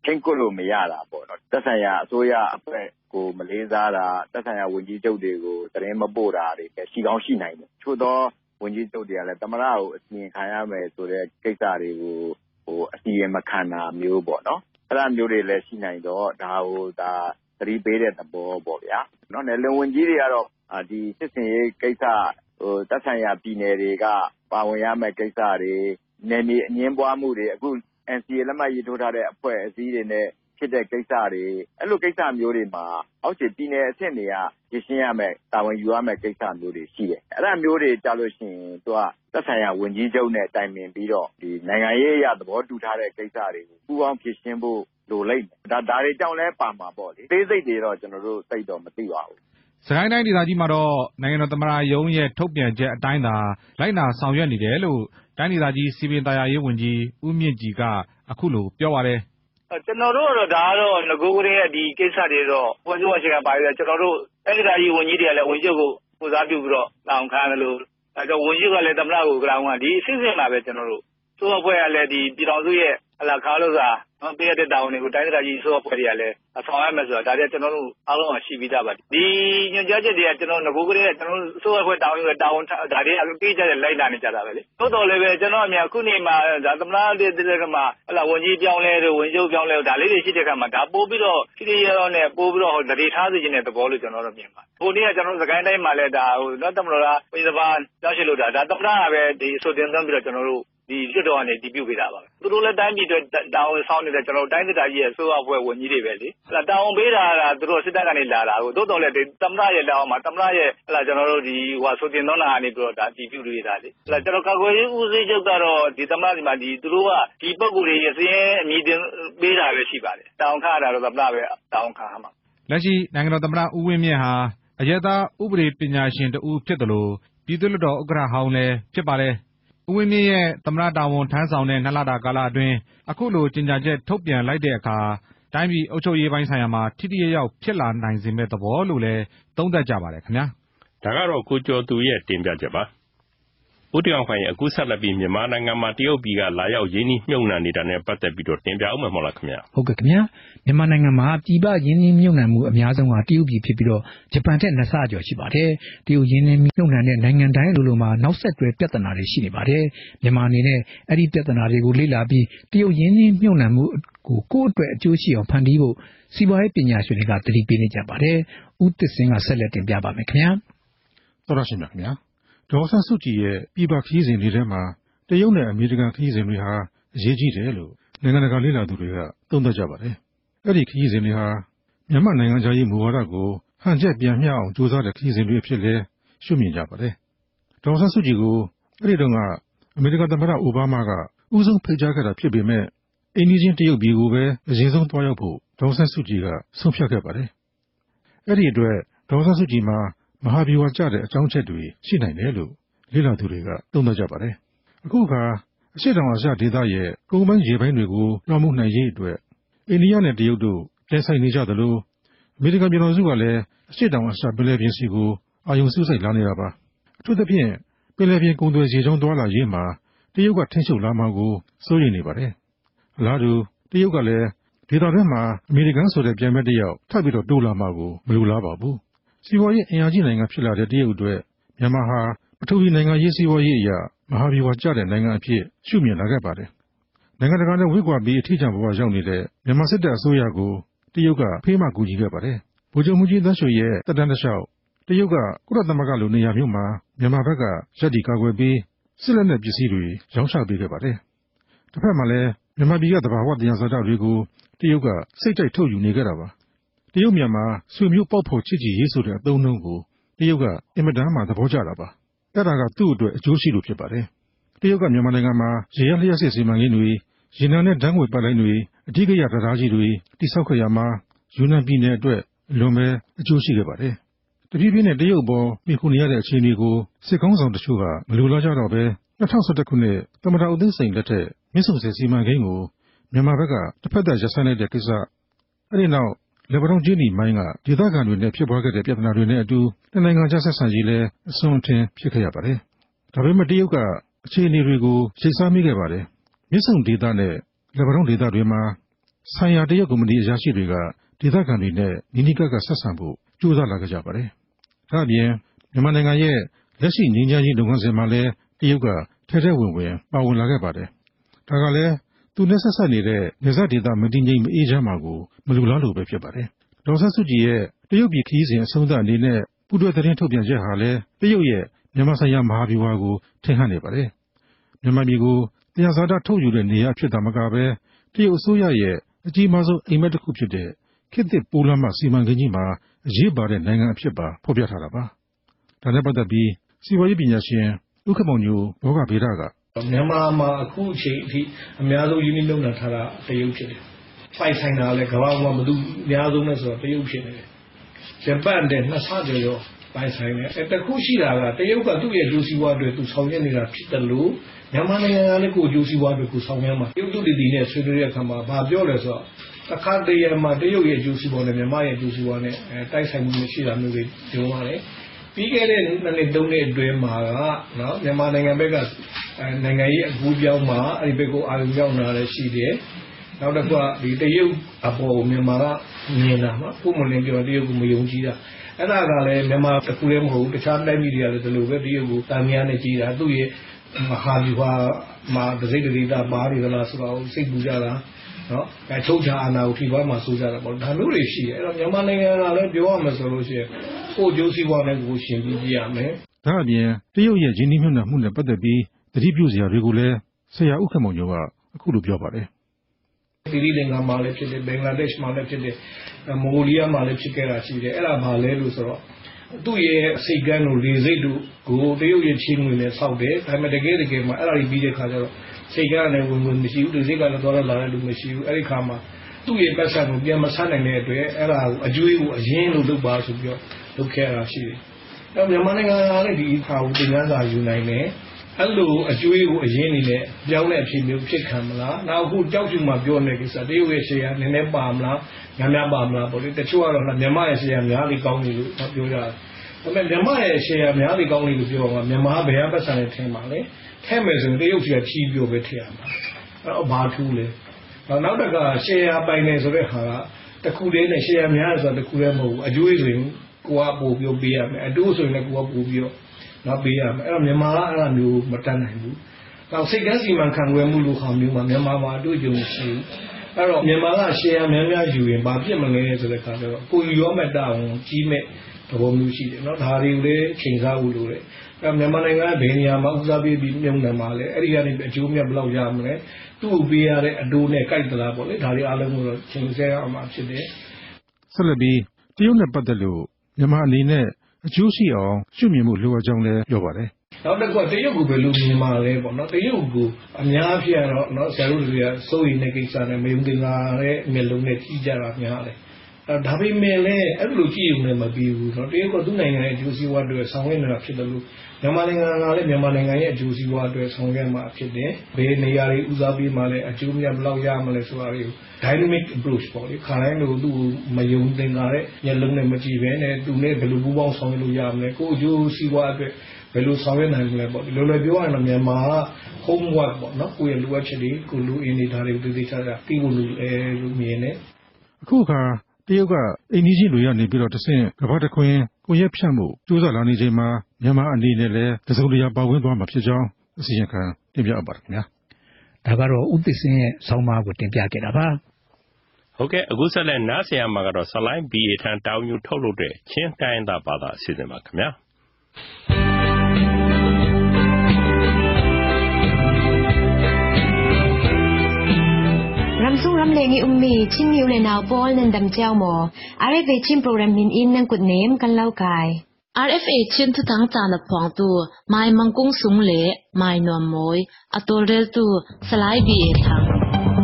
ထိန်းကွပ်လို့မရတာပေါ့နော်သက်ဆိုင်ရာအစိုးရအဖွဲ့ကိုမလေးစားတာသက်ဆိုင်ရာဝန်ကြီးချုပ်တွေကိုသတင်းမပို့တာတွေရှိကောင်းရှိနိုင်တယ်ချို့သောဝန်ကြီးချုပ်တွေကလည်းသမရကိုအစီရင်ခံရမယ်ဆိုတဲ့ကိစ္စတွေကိုဟိုအစီရင်မခံတာမျိုးပေါ့နော်အဲ့ဒါမျိုးတွေလည်းရှိနိုင်တော့ဒါဟိုဒါသတိပေးတဲ့သဘောပေါ့ဗျာနော်နယ်လုံဝန်ကြီးတွေကတော့ဒီစစ်စင်ရေးကိစ္စဟိုသက်ဆိုင်ရာပြည်နယ်တွေကပါဝင်ရမယ့်ကိစ္စတွေနယ်မြေအငင်းပွားမှုတွေအခု N C A လက်မှတ်ရေးထိုးထားတဲ့အဖွဲ့အစည်းတွေနဲ့ဖြစ်တဲ့ကိစ္စတွေအဲ့လိုကိစ္စမျိုးတွေမှာအောက်ခြေပြည်နယ်အဆင့်တွေကရရှင်းရမယ်တာဝန်ယူရမယ်ကိစ္စမျိုးတွေရှိတယ်အဲ့ဒါမျိုးတွေကြားလို့ရှိရင်သူကသက်ဆိုင်ရာဝန်ကြီးချုပ်နဲ့တိုင်ပင်ပြီးတော့ဒီနိုင်ငံရေးအရသဘောတူထားတဲ့ကိစ္စတွေကိုပူးပေါင်းဖြည့်ရှင်းဖို့လိုလိမ့်မယ်ဒါဒါတွေကြောင့်လဲပါမှာပေါ့လေသေးစိတ်တွေတော့ကျွန်တော်တို့သိတော့မသိပါဘူးစကိုင်းတိုင်းဒေသကြီးမှာတော့နိုင်ငံတော်သမ္မတရုံးရဲ့ထုတ်ပြန်ချက်အတိုင်းသာလိုက်နာဆောင်ရွက်နေတယ်လို့တိုင်းဒေသကြီးစီပင်သာယာရေးဝန်ကြီးဦးမြင့်ကြည်ကအခုလိုပြောပါတယ်ကျွန်တော်တို့ကတော့ဒါကတော့ငကိုးကလေးရဲ့ဒီကိစ္စတွေတော့ဝန်ကြီးဝန်ရှိကပါပြီးတော့ကျွန်တော်တို့တိုင်းဒေသကြီးဝန်ကြီးတွေကလည်းဝန်ကြီးကိုကိုစားပြုပြီးတော့တောင်းခံတယ်လို့အဲတော့ဝန်ကြီးကလည်းသမ္မတကိုကြောင်းကဒီအစစ်အစစ်မှာပဲကျွန်တော်တို့စိုးအဖွဲ့ကလည်းဒီပြည်တော်စုရဲ့အလားခါလို့စားနော်ပေးရတဲ့တာဝန်တွေကိုတိုင်းဒေသကြီးစိုးအဖွဲ့တွေကလည်းဆောင်ရမယ်ဆိုတော့ဒါတွေကကျွန်တော်တို့အားလုံးရှိပြီးသားပါဒီညွှန်ကြားချက်တွေကကျွန်တော်ငကိုးကလေးကကျွန်တော်စိုးအဖွဲ့တာဝန်ကတာဝန်ဒါတွေအပေးချက်လိုက်လာနေကြတာပဲလေသို့တော်လည်းပဲကျွန်တော်အမြင်အခုနေမှာဒါသမ္မတတဲ့တဲ့ကမှာဟလာဝန်ကြီးပြောင်းလဲတယ်ဝန်ကြီးပြောင်းလဲဒါလေးတွေရှိတဲ့ခါမှာဒါပို့ပြီးတော့စီရီရောနဲ့ပို့ပြီးတော့ဒတိထားစေခြင်းတဲ့သဘောလို့ကျွန်တော်တို့မြင်ပါဟိုနေ့ကကျွန်တော်တို့စကိုင်းတိုင်းမှာလည်းဒါဟိုတော့သမ္မတကပြည်စပါရောက်ရှိလို့ဒါဒါသမ္မတကပဲဒီဆိုတင်သွင်းပြီးတော့ကျွန်တော်တို့ဒီလွှတ်တော်ကနေတည်ပြုပေးတာပါပဲသူတို့လည်းတိုင်းပြည်အတွက်တာဝန်ဆောင်နေတဲ့ကျွန်တော်တို့တိုင်းဒေသကြီးရဲ့အစိုးရအဖွဲ့ဝန်ကြီးတွေပဲလေဟလာတာဝန်ပေးတာကသူတို့စစ်တပ်ကနေလာတာကိုတိုးတော်လည်းဒီသမ္မတရဲ့တာဝန်မှာသမ္မတရဲ့ဟလာကျွန်တော်တို့ဒီဟိုဆိုတင်သွင်းတာကနေပြီးတော့ဒါတည်ပြုပေးတာလေဟလာကျွန်တော်ကာကွယ်ရေးဦးစီးချုပ်ကတော့ဒီသမ္မတဒီမှာဒီသူတို့ကဒီပုံကိုယ်တွေရဲ့စည်ရင်အမည်တင်ပေးတာပဲရှိပါတယ်တာဝန်ခါရတာတော့သမ္မတပဲတာဝန်ခါမှာလက်ရှိနိုင်ငံတော်သမ္မတဦးဝင်းမြင့်ဟာအရက်သားဥပဒေပညာရှင်တဦးဖြစ်တယ်လို့ပြည်သူ့လွှတ်တော်ဥက္ကဋ္ဌဟောင်းလည်းဖြစ်ပါတယ်ဦးဝင်းမြင့်ရဲ့သမ္မတတာဝန်ထမ်းဆောင်တဲ့နှစ်လတာကာလအတွင်းအခုလိုကြေညာချက်ထုတ်ပြန်လိုက်တဲ့အခါတိုင်းပြည်အုပ်ချုပ်ရေးပိုင်းဆိုင်ရာမှာထိထိရောက်ရောက်ဖြစ်လာနိုင်စေမဲ့သဘောလို့လည်းသုံးသပ်ကြပါတယ်ခင်ဗျာဒါကတော့ကိုကျော်သူရဲ့တင်ပြချက်ပါဦးတောင်ခိုင်အခုဆက်လက်ပြီးမြန်မာနိုင်ငံမှာတရုတ်ပြည်ကလာရောက်ရင်းနှီးမြှုပ်နှံနေတာနဲ့ပတ်သက်ပြီးတော့တင်ပြအောင်မယ်မဟုတ်လားခင်ဗျာဟုတ်ကဲ့ခင်ဗျာမြန်မာနိုင်ငံမှာပြည်ပရင်းနှီးမြှုပ်နှံမှုအများဆုံးကတရုတ်ပြည်ဖြစ်ပြီးတော့ဂျပန်ထက်နှစ်ဆကျော်ရှိပါတယ်တရုတ်ရင်းနှီးမြှုပ်နှံတဲ့နိုင်ငံတိုင်းလိုလိုမှာနောက်ဆက်တွဲပြဿနာတွေရှိနေပါတယ်မြန်မာအနေနဲ့အဲ့ဒီပြဿနာတွေကိုလေ့လာပြီးတရုတ်ရင်းနှီးမြှုပ်နှံမှုကိုကိုယ့်အတွက်အကျိုးရှိအောင်ဖန်တီးဖို့စီးပွားရေးပညာရှင်တွေကတတိပေးနေကြပါတယ်ဦးသစ်စင်းကဆက်လက်တင်ပြပါမယ်ခင်ဗျာတော်ရရှိမြခင်ဗျာဒေါ်ဆန်းစုကြည်ရဲ့ပြည်ပခရီးစဉ်တွေထဲမှာတရုတ်နဲ့အမေရိကန်ခရီးစဉ်တွေဟာအရေးကြီးတယ်လို့နိုင်ငံတကာလေ့လာသူတွေကသုံးသပ်ကြပါတယ်။အဲ့ဒီခရီးစဉ်တွေဟာမြန်မာနိုင်ငံခြားရေးမူဝါဒကိုဟန်ချက်ပြန်မျှအောင်ကြိုးစားတဲ့ခရီးစဉ်တွေဖြစ်လဲရှုမြင်ကြပါတယ်။ဒေါ်ဆန်းစုကြည်ကိုအဲ့ဒီတုန်းကအမေရိကန်သမ္မတအိုဘားမားကဦးဆုံးဖိတ်ကြားခဲ့တာဖြစ်ပေမဲ့အိန္ဒိချင်းတရုတ်ပြည်ကိုပဲအရင်ဆုံးသွားရောက်ဖို့ဒေါ်ဆန်းစုကြည်ကဆုံးဖြတ်ခဲ့ပါတယ်။အဲ့ဒီအတွက်ဒေါ်ဆန်းစုကြည်မှာမဟာဗျူဟာကျတဲ့အကြောင်းချက်တွေရှိနိုင်တယ်လို့လေ့လာသူတွေကသုံးသပ်ကြပါတယ်။အခုအခါအရှေ့တောင်အာရှဒေသရဲ့ကုန်ပိုင်းရေပိုင်းတွေကိုလွှမ်းမိုးနိုင်ရေးအတွက်အိန္ဒိယနဲ့တရုတ်တို့တိုက်ဆိုင်နေကြသလိုအမေရိကန်ပြည်ထောင်စုကလည်းအရှေ့တောင်အာရှပင်လယ်ပြင်စီကိုအာရုံစူးစိုက်လာနေတာပါ။အထူးသဖြင့်ပင်လယ်ပြင်ကုန်သွယ်ရေကြောင်းသွားလာရေးမှာတရုတ်ကထိန်းချုပ်လာမှာကိုစိုးရိမ်နေပါတယ်။အလားတူတရုတ်ကလည်းဒေသတွင်းမှာအမေရိကန်ဆိုတဲ့ပြိုင်ဘက်တစ်ယောက်ထပ်ပြီးတော့တိုးလာမှာကိုမလိုလားပါဘူး။စီးပွားရေးအင်အားကြီးနိုင်ငံဖြစ်လာတဲ့တရုတ်အတွက်မြန်မာဟာပထဝီနိုင်ငံရေးစီးပွားရေးအရာမဟာဗျူဟာကျတဲ့နိုင်ငံအဖြစ်ရှုမြင်လာခဲ့ပါတယ်။နိုင်ငံတကာနဲ့ဝေးကွာပြီးအထီးကျန်ဘဝရောက်နေတဲ့မြန်မာစစ်တပ်အစိုးရကိုတရုတ်ကဖေးမကူညီခဲ့ပါတယ်။ဗိုလ်ချုပ်မှူးကြီးသန်းရွှေရဲ့တပ်တန်းတစ်လျှောက်တရုတ်ကကုလသမဂ္ဂလိုနေရာမျိုးမှာမြန်မာဘက်ကရပ်တည်ကာကွယ်ပြီးစစ်လက်နက်ပစ္စည်းတွေရောင်းချပေးခဲ့ပါတယ်။တစ်ဖက်မှာလည်းမြန်မာပြည်ကသဘာဝတရားစကားတွေကိုတရုတ်ကစိတ်ကြိုက်ထုတ်ယူနေခဲ့တာပါ။တရုတ်မြန်မာဆွေမျိုးပေါက်ဖော်ချစ်ကြည်ရေးဆိုတဲ့အသုံးအနှုန်းကိုတရုတ်ကအင်မတန်မှသဘောကျတာပါ။အဲ့ဒါကသူ့အတွက်အကျိုးရှိလို့ဖြစ်ပါတယ်။တရုတ်ကမြန်မာနိုင်ငံမှာရေရလျှက်စစ်စီမံကိန်းတွေရေနံနဲ့ဓာတ်ငွေပိုက်လိုင်းတွေအထူးကရတရားကြီးတွေတိစောက်ခဲ့ရမှာယူနန်ပြည်နယ်အတွက်အလွန်ပဲအကျိုးရှိခဲ့ပါတယ်။တဖြည်းဖြည်းနဲ့တရုတ်ပေါ်မိခုနေရတဲ့အခြေအနေကိုစစ်ကောင်းဆောင်တချို့ကမလိုလားကြတော့ပဲ၂၀၁၁ခုနှစ်သမ္မတဦးသိန်းစိန်လက်ထက်မြစ်ဆုံဆည်စီမံကိန်းကိုမြန်မာဘက်ကတစ်ဖက်သက်ရပ်ဆိုင်းလိုက်တဲ့ကိစ္စအဲဒီနောက်လေဗရုံဂျင်းနီမိုင်းကဒေသခံတွေနဲ့ဖြစ်ပွားခဲ့တဲ့ပြဿနာတွေနဲ့အတူနှစ်နိုင်ငံကြားဆက်ဆံရေးလည်းအစွန်းအထင်းဖြစ်ခဲ့ရပါတယ်။ဒါပေမဲ့တရုတ်ကအခြေအနေတွေကိုချိန်ဆမိခဲ့ပါတယ်။မြစ်ဆုံဒေသနဲ့လေဗရုံဒေသတွေမှာဆိုင်ရာတရုတ်ကွန်မြူနတီအရာရှိတွေကဒေသခံတွေနဲ့နီးနီးကပ်ကပ်ဆက်ဆံဖို့ကြိုးစားလာကြပါတယ်။ဒါ့အပြင်မြန်မာနိုင်ငံရဲ့လက်ရှိငြိမ်းချမ်းရေးလုပ်ငန်းစဉ်မှာလည်းတရုတ်ကထဲထဲဝင်ဝင်ပါဝင်လာခဲ့ပါတယ်။ဒါကလည်းသူနဲ့ဆက်ဆက်နေတဲ့နေဆက်ဒေသမတည်ငြိမ်မအေးချမ်းမှာကိုမလူလားလို့ပဲဖြစ်ပါတယ်။ဒေါ်ဆန်းစုကြည်ရဲ့တရုတ်ပြည်ခရီးစဉ်အဆုံးသတ်အနေနဲ့ပူးတွဲသတင်းထုတ်ပြန်ချက်ဟာလည်းတရုတ်ရဲ့မြန်မာဆိုင်ရာမဟာဗျူဟာကိုထင်ဟပ်နေပါတယ်။မြန်မာပြည်ကိုတရားစာတထုတ်ယူတဲ့နေရာဖြစ်တာမကပဲတရုတ်အစိုးရရဲ့အကြီးမားဆုံးအိမ်မက်တစ်ခုဖြစ်တဲ့ခေတ်သစ်ပိုးလမ်းမစီမံကိန်းကြီးမှာအရေးပါတဲ့နိုင်ငံအဖြစ်ပါဖော်ပြထားတာပါ။ဒါနဲ့ပတ်သက်ပြီးစီးပွားရေးပညာရှင်ဦးခေမောင်ညိုဘောဂဗေဒကမြန်မာမှာအခုအချိန်အထိအများဆုံးယင်းနှိမ့်နှုံထားတာတရုတ်ဖြစ်တယ်။ပိုက်ဆိုင်တာလည်းကမ္ဘာမှာဘယ်သူအများဆုံးလဲဆိုတော့တရုတ်ဖြစ်နေတယ်။ဂျပန်တဲ့နှစ်ဆကျော်ကျော်ပိုင်ဆိုင်တယ်။အဲတခုရှိတာကတရုတ်ကသူ့ရဲ့ဒုစီဝါတွေသူဆောင်ရွက်နေတာဖြစ်တယ်လို့မြန်မာနိုင်ငံကလည်းကိုဒုစီဝါတွေကိုဆောင်ရွက်မှာတရုတ်တို့ဒီနဲ့ဆွေးနွေးတဲ့အခါမှာဘာပြောလဲဆိုတော့အခါတရံမှာတရုတ်ရဲ့ဒုစီဝါနဲ့မြန်မာရဲ့ဒုစီဝါနဲ့တိုက်ဆိုင်မှုမရှိတာမျိုးတွေပြောရတယ်။ပြီးခဲ့တဲ့နှစ်နှစ်သုံးနှစ်အတွင်းမှာကနော်မြန်မာနိုင်ငံဘက်ကနိုင်ငံရေးအကူအပြောင်းမှာအဲ့ဒီဘက်ကိုအာရုံရောက်လာတဲ့ရှိတယ်။နောက်တစ်ခုကဒီတရုတ်အပေါ်မြန်မာကမြင်တာနော်ပုံမှန်လည်းပြောတရုတ်ကမယုံကြည်တာအဲ့ဒါကလည်းမြန်မာတစ်ခုလည်းမဟုတ်ဘူးတခြားတိုင်းပြည်တွေကလည်းဒီလိုပဲတရုတ်ကိုတာမယာနဲ့ကြည်တာသူ့ရဲ့မဟာဗျူဟာမှာဒစိတ်ဒိတာပါရီကလားဆိုတော့စိတ်ပူကြတာနော်အဲထုတ်ချာအာဏာကိုထိပါမှဆိုကြတာပေါ့ဒါမျိုးတွေရှိတယ်အဲ့တော့မြန်မာနိုင်ငံကလည်းပြောရမယ်ဆိုလို့ရှိရင်ကိုကျိုးစီးပွားနဲ့ကိုရှင်ပြီးပြရမယ်ဒါအပြင်တရုတ်ရဲ့ရင်းနှီးမြှုပ်နှံမှုနဲ့ပတ်သက်ပြီးသတိပြုစရာတွေကိုလည်းဆရာဦးခေမောင်ညိုကအခုလိုပြောပါတယ်သီရိလင်္ကာမှာလည်းဖြစ်တယ်ဘင်္ဂလားဒေ့ရှ်မှာလည်းဖြစ်တယ်မွန်ဂိုလီးယားမှာလည်းဖြစ်ခဲ့တာရှိတယ်အဲ့ဒါဘာလဲလို့ဆိုတော့သူ့ရဲ့စိတ်ကန်းတို့လေစိတ်တို့ကိုတရုတ်ရဲ့ချင်းငွေနဲ့ဆောက်တယ်ဒါပေမဲ့တကယ်တကယ်မှာအဲ့ဒါကြီးပြီးတဲ့ခါကျတော့စိတ်ကန်းလည်းဝင်ဝင်မရှိဘူးလေစိတ်ကလည်းတော့လာတဲ့လူမရှိဘူးအဲ့ဒီခါမှာသူ့ရဲ့ပတ်စံကိုပြန်မဆန်းနိုင်တဲ့အတွက်အဲ့ဒါကိုအကျွေးကိုအရင်လို့လုပ်ပါဆိုပြီးတော့လုပ်ခဲ့တာရှိတယ်အဲ့မြန်မာနိုင်ငံကလည်းဒီအခါကိုတင်ပြစာယူနိုင်တယ်အဲ့လိုအကျွေးကိုအရင်နေနဲ့ပြောင်းတဲ့အဖြစ်မျိုးဖြစ်ခံမလားနောက်အခုကြောက်ချူမှာပြောနေကိစ္စတရုတ်ရဲ့ရှေ့ကနည်းနည်းပါမလားများများပါမလားပေါ့လေတချို့ကတော့မြန်မာရဲ့ရှေ့ကများပြီးကောင်းနေလို့ပြောကြတယ်ဒါပေမဲ့မြန်မာရဲ့ရှေ့ကများပြီးကောင်းနေလို့ပြောမှာမြန်မာဘယ်ကပတ်စံနဲ့ထင်ပါလဲထဲမယ်ဆိုရင်တရုတ်ရှေ့ကချီးပြောပဲထည့်ရမှာအဲ့တော့ဘာထူးလဲနောက်တစ်ခါရှေ့ကပိုင်နေဆိုတဲ့ဟာကတခုတည်းနဲ့ရှေ့ကများဆိုတော့တခုတည်းမဟုတ်ဘူးအကျွေးဆိုရင်ကိုကပို့ပြောပေးရမယ်အတိုးဆိုရင်လည်းကိုကပို့ပြီးတော့နောက်ပေးရမယ်အဲ့တော့မြန်မာကအဲ့လိုမျိုးမတတ်နိုင်ဘူးနောက်စိတ်ကန်းစီမံခန့်ခွဲမှုလိုဟာမျိုးမှာမြန်မာမှာအတွေ့အကြုံရှိဘူးအဲ့တော့မြန်မာကရှယ်ယာများများယူရင်ဘာဖြစ်မလဲဆိုတဲ့ခါကျတော့ကိုယူရောမဲ့တာဝန်ကြီးမဲ့သဘောမျိုးရှိတယ်နော်ဒါတွေကိုလည်းချိန်စားဖို့လိုတယ်အဲ့မြန်မာနိုင်ငံကဘယ်နေရာမှာဥစားပေးပြီးမြုံနေမှာလဲအဲ့ဒီကနေအကျိုးမြတ်ဘယ်လောက်ရမလဲသူ့ကိုပေးရတဲ့အတိုးနဲ့ကြိုက်သလားပေါ့လေဒါတွေအားလုံးကိုတော့ချိန်ဆရအောင်မှာဖြစ်တယ်ဆက်လက်ပြီးတရုတ်နဲ့ပတ်သက်လို့မြန်မာအနေနဲ့အကျိုးရှိအောင်ရှုမြင်မှုလိုအပ်ကြောင်းလည်းပြောပါတယ်နောက်တစ်ခုကတရုတ်ကိုဘယ်လိုမြင်မှာလဲပေါ့နော်တရုတ်ကိုအများဖြင့်တော့နော်ဆရာတို့တွေကစိုးရိမ်တဲ့ကိစ္စနဲ့မယုံသင်္ကာတဲ့မျက်လုံးနဲ့ကြည့်ကြတာများတယ်အဲဒါပေမဲ့လည်းအဲ့လိုကြည့်ရုံနဲ့မပြီးဘူးနော်တရုတ်ကသူ့နိုင်ငံရဲ့အကျိုးစီးပွားတွေဆောင်ရွက်နေတာဖြစ်တယ်လို့မြန်မာနိုင်ငံကလည်းမြန်မာနိုင်ငံရဲ့အကျိုးစီးပွားတွေဆောင်ရွက်မှာဖြစ်တယ်ဘယ်နေရာတွေဦးစားပေးမှလည်းအကျိုးမြတ်ဘယ်လောက်ရမလဲဆိုတာတွေကို dynamic approach ပေါ့လေခါတိုင်းလိုသူ့မယုံသင်္ကာတဲ့မျက်လုံးနဲ့မကြည့်ဘဲနဲ့သူနဲ့ဘယ်လိုပူးပေါင်းဆောင်ရွက်လို့ရမလဲကိုအကျိုးစီးပွားအတွက်ဘယ်လိုဆောင်ရွက်နိုင်မလဲပေါ့ဒီလိုလည်းပြောရရင်တော့မြန်မာက homework ပေါ့နော်ကိုယ့်ရဲ့လိုအပ်ချက်တွေကိုလိုအပ်နေတာတွေကိုသိသိချာချာသိဖို့လိုတယ်လို့မြင်တယ်အခုအခါတရုတ်ကအိမ်ကြီးချင်းတွေရနေပြီးတော့တဆင့်ကမ္ဘာတခွင်ကိုရက်ဖြန့်မှုစူးစမ်းလာနေချိန်မှာမြန်မာအနေနဲ့လည်းတစုံတရာပါဝင်သွားမှာဖြစ်ကြောင်းအစီရင်ခံတင်ပြအပ်ပါတယ်ခင်ဗျာဒါကတော့ဦးသစ်စင်းရဲ့ဆောင်းပါးကိုတင်ပြခဲ့တာပါဟုတ်ကဲ့အခုဆက်လက်နားဆင်ရမှာကတော့ဆလိုင်း ဘီ အေ ထံတောင်းယူထုတ်လုပ်တဲ့ချင်းတိုင်းသားဘာသာအစီအစဉ်ပါခင်ဗျာรำสู้รำเลงอีอุ้มมีชิมมิวเลนาวบอลนันดำเจ้าหมอ อาร์ เอฟ เอ ชิมโปรแกรมมินอินนังกุดเนมกันเล่ากาย อาร์ เอฟ เอ ชิมทุตังจานพองตัวไม้มังกุ้งสูงเละไม้นวมมวยอตัวเรลตัวสไลด์ บี เอ ทัง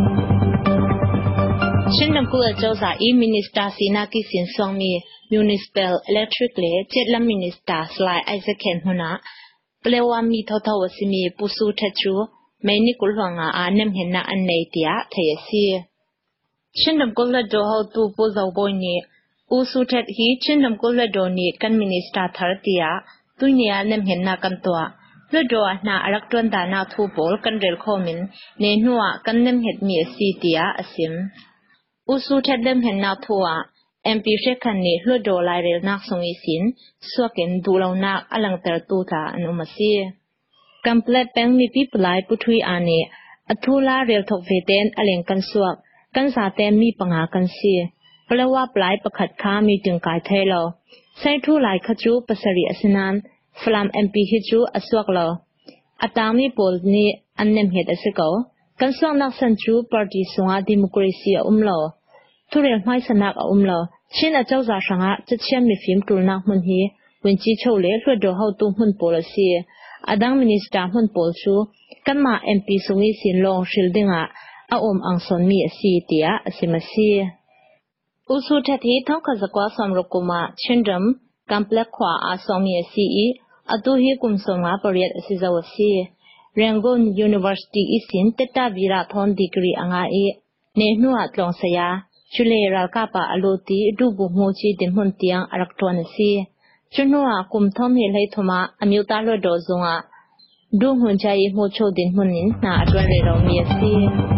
ชินดำกูเจ้าสาอีมินิสตาซีนากิสินซองมีมิวนิสเปลอิเล็กทริกเละเจ็ดลำมินิสตาสไลด์ไอเซเคนหุนะเปลวามีเท่าเท่าสิมีปุสูเทจูไม่นิกุลหวังอาเนมเห็นนาอันในเตียเทียซีชินดำกุลละโดฮาวตูปูซาวบอยนีอุสุเทฮีชินดำกุลละโดนีกันมินิสตาทาร์เตียตุเนียเนมเห็นนากันตัวละโดนาอรักตวนตานาทูโปลกันเรลโคมินเนนัวกันเนมเห็ดมีซีเตียอสิมอุสุเทดเดิมเห็นนาทัวเอ็มพีเชคันนี้เลือดโดลายเรลนักสงอิสินสวกินดูเลานักอลังเตอร์ตูตาอนุมาซีกัมเพลตเป็นมีพิปไลปุถุยอานีอัทุลาเรลทกเวเตนอเลงกันสวกกันสาเตนมีปัญหากันซีเพราะว่าปลายประคัดค้ามีถึงกายเทโลใช้ทุลายขจูปัสริอสนันฟลามเอ็มพีฮิจูอสวกโลอัตามีโพลนี้อันเนมเหตุอสกอกันสวกนักสันจูปาร์ตี้สงอาดิโมคราซีอุ้มโลทุเรียนไม่สนักอุ้มโลชินอาเจ้าจ่าสังอาจะเชื่อมีฟิล์มตุลนักมันฮีวันจีโชเล่รวดดูเขาตุ้งหุ่นโพลซีอาดังมินิสตาหุ่นโพลชูกันมาเอ็มพีสงอิสินลงชิลดิงอาอาอมอังสนมีสีเตียสิมาซีอุสุทัดที่ทั้งขจักว่าสมรกุมาเช่นเดิมกัมเพล็กขวาอาสมีสีอตุฮีกุมสงาปริยัติสิจาวสีเรียงกุนยูนิเวอร์ซิตี้อิสินเตตาวิราทอนดีกรีอ่างไอเนหัวตลงเสียชุเลรัลกาปาอโลตีดูบุโมชีดินหุนเตียงอรักตวนสีชุนัวกุมทอมเฮลัยทมาอมิวตาลโดซงาดูหุนใจโมโชดินหุนินนาอัตวันเรเรามีสี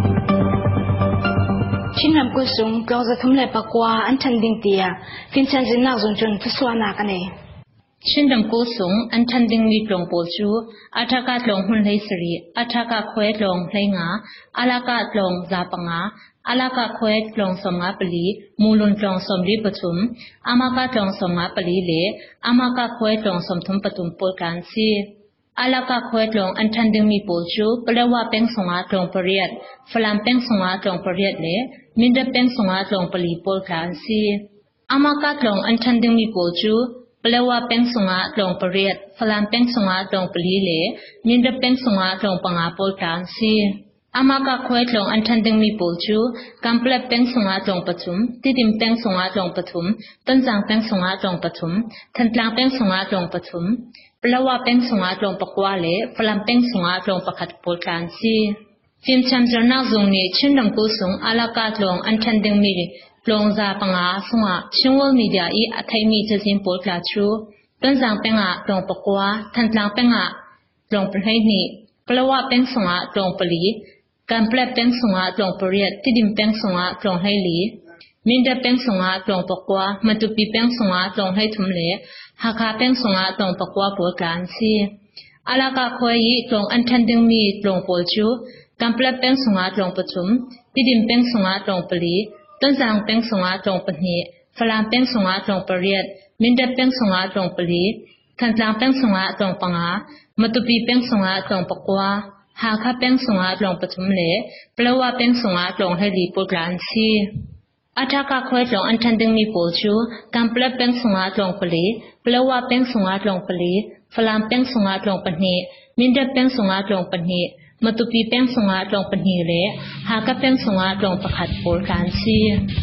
ชินนำกุศลกลางจะทำเลปากว่าอันทันดิงเตียฟินชันจินนักจนจนทศวรรณกันเองชินนำกุศลอันทันดิงมีปลงโพชูอัฐกาลงหุ่นเลยสรีอัฐกาควยลงเลยงาอาลากาลงซาปังาอาลากาควยลงสมงาปลีมูลุนลงสมรีปฐุมอามากาลงสมงาปลีเลอามากาควยลงสมทุมปฐุมโพลกันซีอาลากาควยลงอันทันดิงมีโพชูเปลว่าเป็นสงอาลงปริยัดฝรั่งเป็นสงอาลงปริยัดเลมินเดเป็นสงอาลงปลีโพลกันซีอามากาลงอันทันดิงมีโพชูเปลว่าเป็นสงอาลงปริยัดฝรั่งเป็นสงอาลงปลีเลมินเดเป็นสงอาลงปังอาโพลกันซีอามากาควยลงอันทันดิงมีโพชูกัมเพลตเป็นสงอาลงปฐุมติดิมเป็นสงอาลงปฐุมต้นจางเป็นสงอาลงปฐุมทันตลางเป็นสงอาลงปฐุมเปลว่าเป็นสงอาลงปกวาเลฝรั่งเป็นสงอาลงปขัดโพลกันซีฟิมชัมจรนักจงนี้ชินดำกุศลอาลากาลงอันทันดิงมีลงซาปังอาสงอาชิงวลมีเดียอีอัฐายมีจะสินโพลกาชูต้นจางเป็นอาลงปกวาทันตลางเป็นอาลงประเทศนี้เปลว่าเป็นสงอาลงปลีการแปลเป็นสงอาลงปริยัดที่ดิมเป็นสงอาลงให้ลีมินเดเป็นสงอาลงปกวามาตุปีเป็นสงอาลงให้ทุมเลหากาเป็นสงอาลงปกวาโพลกันซีอาลากาคอยลงอันทันดิงมีลงโพลชูการแปลเป็นสงอาลงปฐุมที่ดิมเป็นสงอาลงปลีต้นจางเป็นสงอาลงปณีฝรั่งเป็นสงอาลงปริยัดมินเดเป็นสงอาลงปลีทันตลางเป็นสงอาลงปังอามาตุปีเป็นสงอาลงปกวาหากข้าเป็นสงอาลงปฐุมเลแปลว่าเป็นสงอาลงให้ลีโพลกันซีอัฐกาควยลงอันทันดิงมีโพชูการแปลเป็นสงอาลงปลีแปลว่าเป็นสงอาลงปลีฝรั่งเป็นสงอาลงปณีมินเดเป็นสงอาลงปณีมาตุปีเป็นสงอาลงปณีเลหากข้าเป็นสงอาลงประคัดโพลกันซี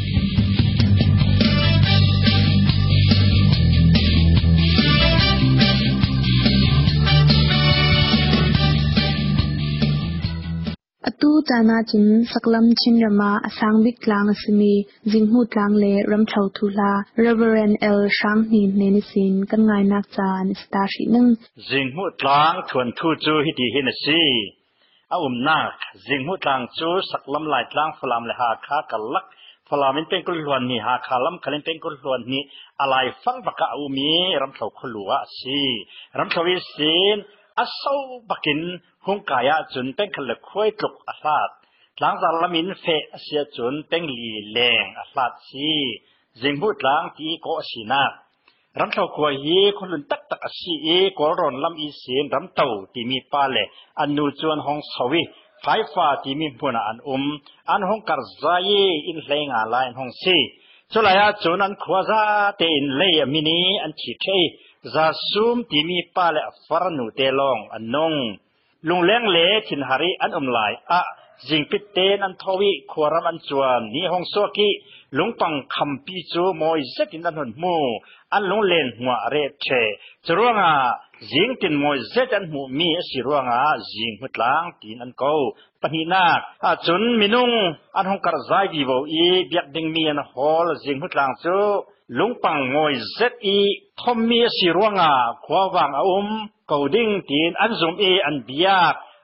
อตูจานาจินสักลำชินรมาอสังบิกลางสมีจิงหูตลางเลรำเฉาทุลา Reverend L ช้างหินเนนิสินกันไงนักจานสตาชินึงจิงหูตลางทวนทูจูฮิดีฮินซีอาอุมนักจิงหูตลางจูสักลำลายตลางฟลามเลหาคากัลลักฟลามินเป็นกุลวนนี่หาคาลัมคลินเป็นกุลวนนี่อะไรฟังปะกะอุมีรำเฉาขลัวซีรำเฉาวิสินอาศัยบักินหงกายะจุนเป็นขลุ่ยคุยตกอาลาดหลังจากละมินเฟเสียจุนเป็นลีแรงอาลาดซีจิงพูดหลังที่โกศินารำเท่าขวายคนลุนตักตักซีเอกวรอนลำอีเสียนรำเท่าที่มีปาเลอันนูจวนหงสวีไฟฟ้าที่มีพุนอันอุมอันหงกัรใจอินเลงอาลายหงซีสุลายะจุนอันขวาซาเตอินเลยมินีอันชิเทซาซุมที่มีปาเลฟารนูเตลองอันนงลุงเลี้ยงเล่ทินหารีอันอมลายอะจิงปิดเตนอันทวีขวารำอันจวนนี่ห้องสวกีลุงปังคำปีจูมอยเซตินอันหุ่นมูอันลุงเล่นหัวเรเชจรวงอ่ะจิงตินมอยเซตันหูมีสิรวงอ่ะจิงหุดล้างตินอันเก่าปะหินักอาจุนมินุงอันห้องกระจายวิวอีเบียกดิงมีอันฮอลจิงหุดล้างจูลุงปังมอยเซตอีทอมมีสิรวงอ่ะขวาวางอาอุมเกาดิ้งตีนอันซุมเออันเบียก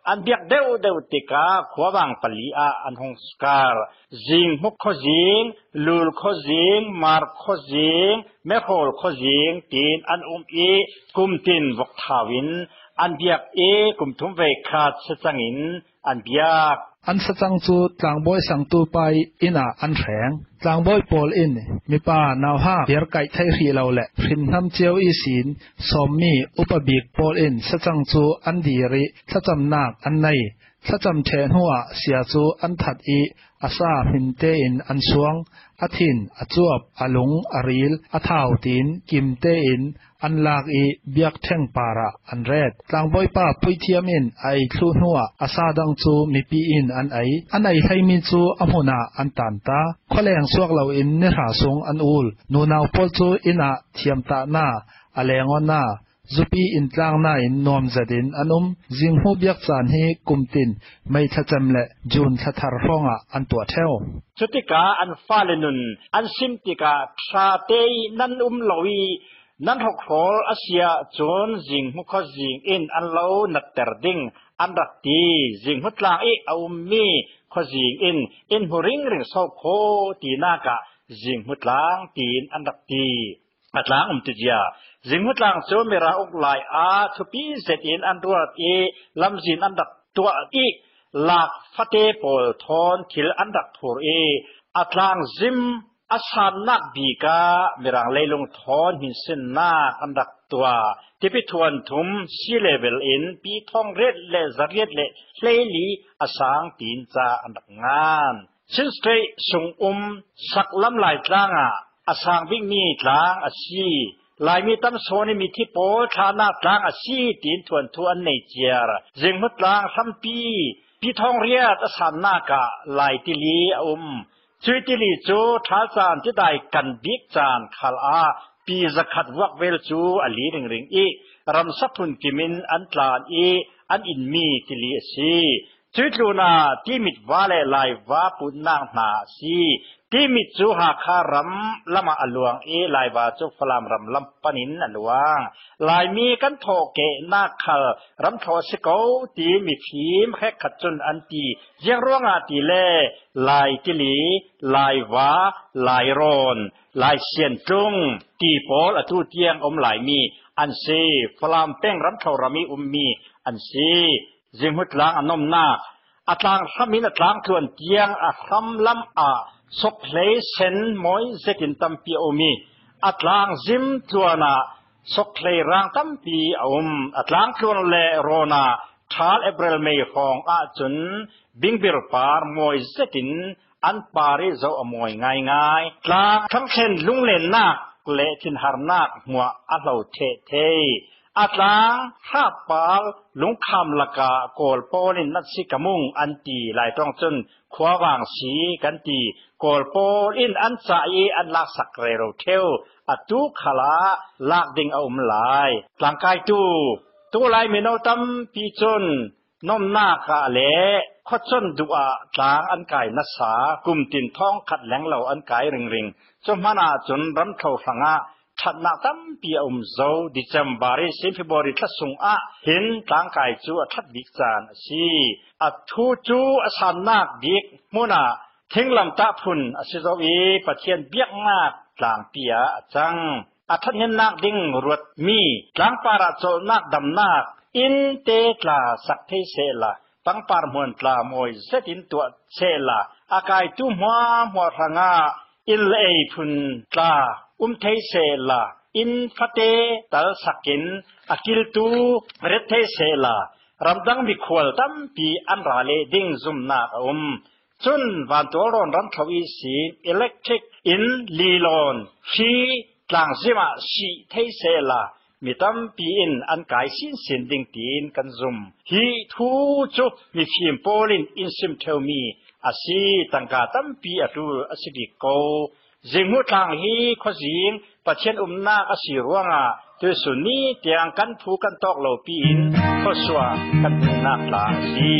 อันเบียกเดวเดวติกาขวางปลีอาอันหงสกาจิงมุกขจิงลูลขจิงมาร์ขจิงเมโคลขจิงตีนอันอุมเอกุมตินวกทาวินอันเบียกเอกุมทุมเวขาดสจังอินอันเบียกอันสจังจูต่างบอยสังตูไปอินาอันแข็งต่างบอยปอลอินมีป้านาวฮาเบียร์ไก่ไทยรีเราแหละฟินน้ำเจียวอีสินสมมีอุปบิกปอลอินสจังจูอันดีริสจำนักอันในสจำเทนหัวเสียจูอันถัดอีอาซาหินเตอินอันสวงอาทินอาจวบอาลุงอาริลอาท้าวตินกิมเตอินอันลากอีเบียกเทงปาระอันเรดต่างบอยป้าพุยเทียมินไอคลูนัวอาซาดังจูมีปีอินอันไออันไอไทมินจูอโมนาอันตันตาขแรงสวกเหล่าอินเนหาสงอันอูลนูนาวพอลจูอินาเทียมตาหน้าอเลงอนนาจุปีอินตลางนาอินนอมจัดินอันุมจิงหูเบียกจานฮีกุมตินไม่ทัดจำเละจูนทัดทารฟงะอันตัวเทวชุติกาอันฟาเลนุนอันซิมติกาชาเตยนันอุมลวีนั่นหกโขลอาเซียจนจิงมุขจิงอินอันเลานัดเตอร์ดิงอันดักตีจิงหุตลางเออาอุมมีขจิงอินอินหูริงริงโซโคตีนากะจิงหุตลางตีนอันดักตีอัตลางอุมติจยาจิงหุตลางโจเมราอุกไลอาทุปีเซตินอันรัวเอลำจินอันดักตัวอีลากฟาเตปอลทอนทิลอันดักพูเออัตลางจิมอาสานักบีกามีรังเลลงทอนหินเส้นนาอันดักตัวที่พิทวนทุมซีเลเวลอินปีทองเร็ดเลซาเร็ดเลเลลีอาสางตีนจาอันดักงานชินสเตยสุงอุมสักลำลายตลางอาสางวิ่งมีตลางอาชีลายมีตั้มโซนี่มีที่โปทานาตลางอาชีตีนทวนทวนในเจียร์จึงมุดลางสัมปีปีทองเรียดอาสานากะลายติลีอุมช่วยติลิจูท้าจานที่ได้กันบิ๊กจานขัลอาปีจะขัดวักเวลจูอลีริงริงอีรำสักทุนกิมินอันตลานอีอันอินมีติลิซีช่วยลูนาที่มิดวาเลลายวาปุนนางนาซีที่มิดจูหาคารำละมาอลวงเอลายวาจูฟลามรำลำปนินอลวงลายมีกันโทเกนาคลรำทอสิโกตีมีพิมแค่ขัดจนอันตียังร่วงอาตีเล่ลายติลีลายวาลายรอนลายเชียนจุงตีโปลอทุเทียงอมลายมีอันซีฟลามเป้งรำทอรามีอุมมีอันซีจิงหุดลางอนมนาอัตลางขมินอัตลางทวนเทียงอัคำลำอาสกเลเซนมอยเซกินตัมปีอมีอัตลางจิมตัวนาสกเลรังตัมปีอมอัตลางทวนเลโรนาทาลเอเบรลเมย์ของอาจุนบิงบิรปาร์มอยเซกินอันปาริโซอมอยง่ายง่ายกลางทั้งเช่นลุงเลนนักเลทินฮาร์นักหัวอัลโลเทเทอัตลางข้าปาลลุงคำละกาโกลโปลินนัดสิกมุงอันตีลายต้องจนขวาวางสีกันตีโกลโปลินอันใจอันลักสักเรโรเทลอัตุขลาลากดิ่งเอามลายหลังกายตูตัวลายเมนเอาตัมปีจนนมหน้ากะเละขดจนดูอาจางอันกายนัสสากุมตินท้องขัดแหลงเหล่าอันกายริงริงจมหนาจนรำเข่าฟังอาทัดนาตั้มปีอมโซดิจัมบาริสิฟิบริทัสุงอาเห็นต่างกายจูทัดบิกจานสีอัทูจูอสานนักบิกมุนาทิ้งลำตาพุนอสิโซอีปะเทียนเบียกมากต่างปียจังอัทัดเห็นนักดิ่งรวดมีต่างปาราโจนักดำนักอินเตตลาสักเทเซลาตั้งปารมวนตลามวยเซตินตัวเซลาอากายตุ้มหัวหัวรังอาอิลเอพุนตลาอุมเทเซลาอินฟาเตตัลสักินอากิลตูเรเทเซลารำดังบิควลตั้มปีอันราเลดิ่งซุมนาอุมจนวันตัวรอนรำทวีสีอิเล็กทริกอินลีลอนชีกลางซิมาชีเทเซลามีตั้มปีอินอันกายสินสินดิ่งตีนกันซุมฮีทูจุมีฟิมโปลินอินซิมเทลมีอาศีตั้งกาตั้มปีอตูอาศิดิโกจิงมุทางฮีขจิงปัจเจนอุมนาอาศิรวงาตัวสุนีเตียงกันผูกันตอกเหล่าปีอินขสวากันนักลาซี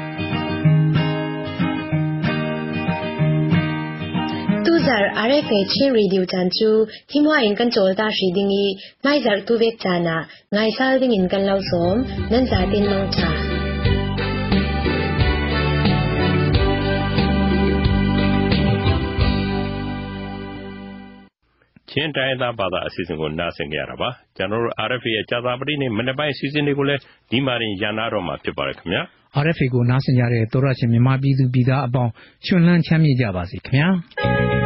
ตูซาร์ อาร์ เอฟ เอ เชนรีดิวจันจูทิมว่าอินกันโจลตาชีดิงีไม่ซาร์ตูเวกจานะไงซาลดิงอินกันเล่าสมนั่นซาตินลงชาချင်းတိုင်းသားဘာသာအစီအစဉ်ကိုနားဆင်ကြရတာပါကျွန်တော်တို့ R F A ရဲ့ကြာသပတေးနေ့မနေ့ပိုင်းအစီအစဉ်တွေကိုလည်းဒီမှာရင်ရန်နာတော့မှာဖြစ်ပါတယ်ခင်ဗျာ R F A ကိုနားဆင်ကြတဲ့သောရရှင်မြန်မာပြည်သူပြည်သားအပေါင်းရှင်လန်းချမ်းမြေ့ကြပါစေခင်ဗျာ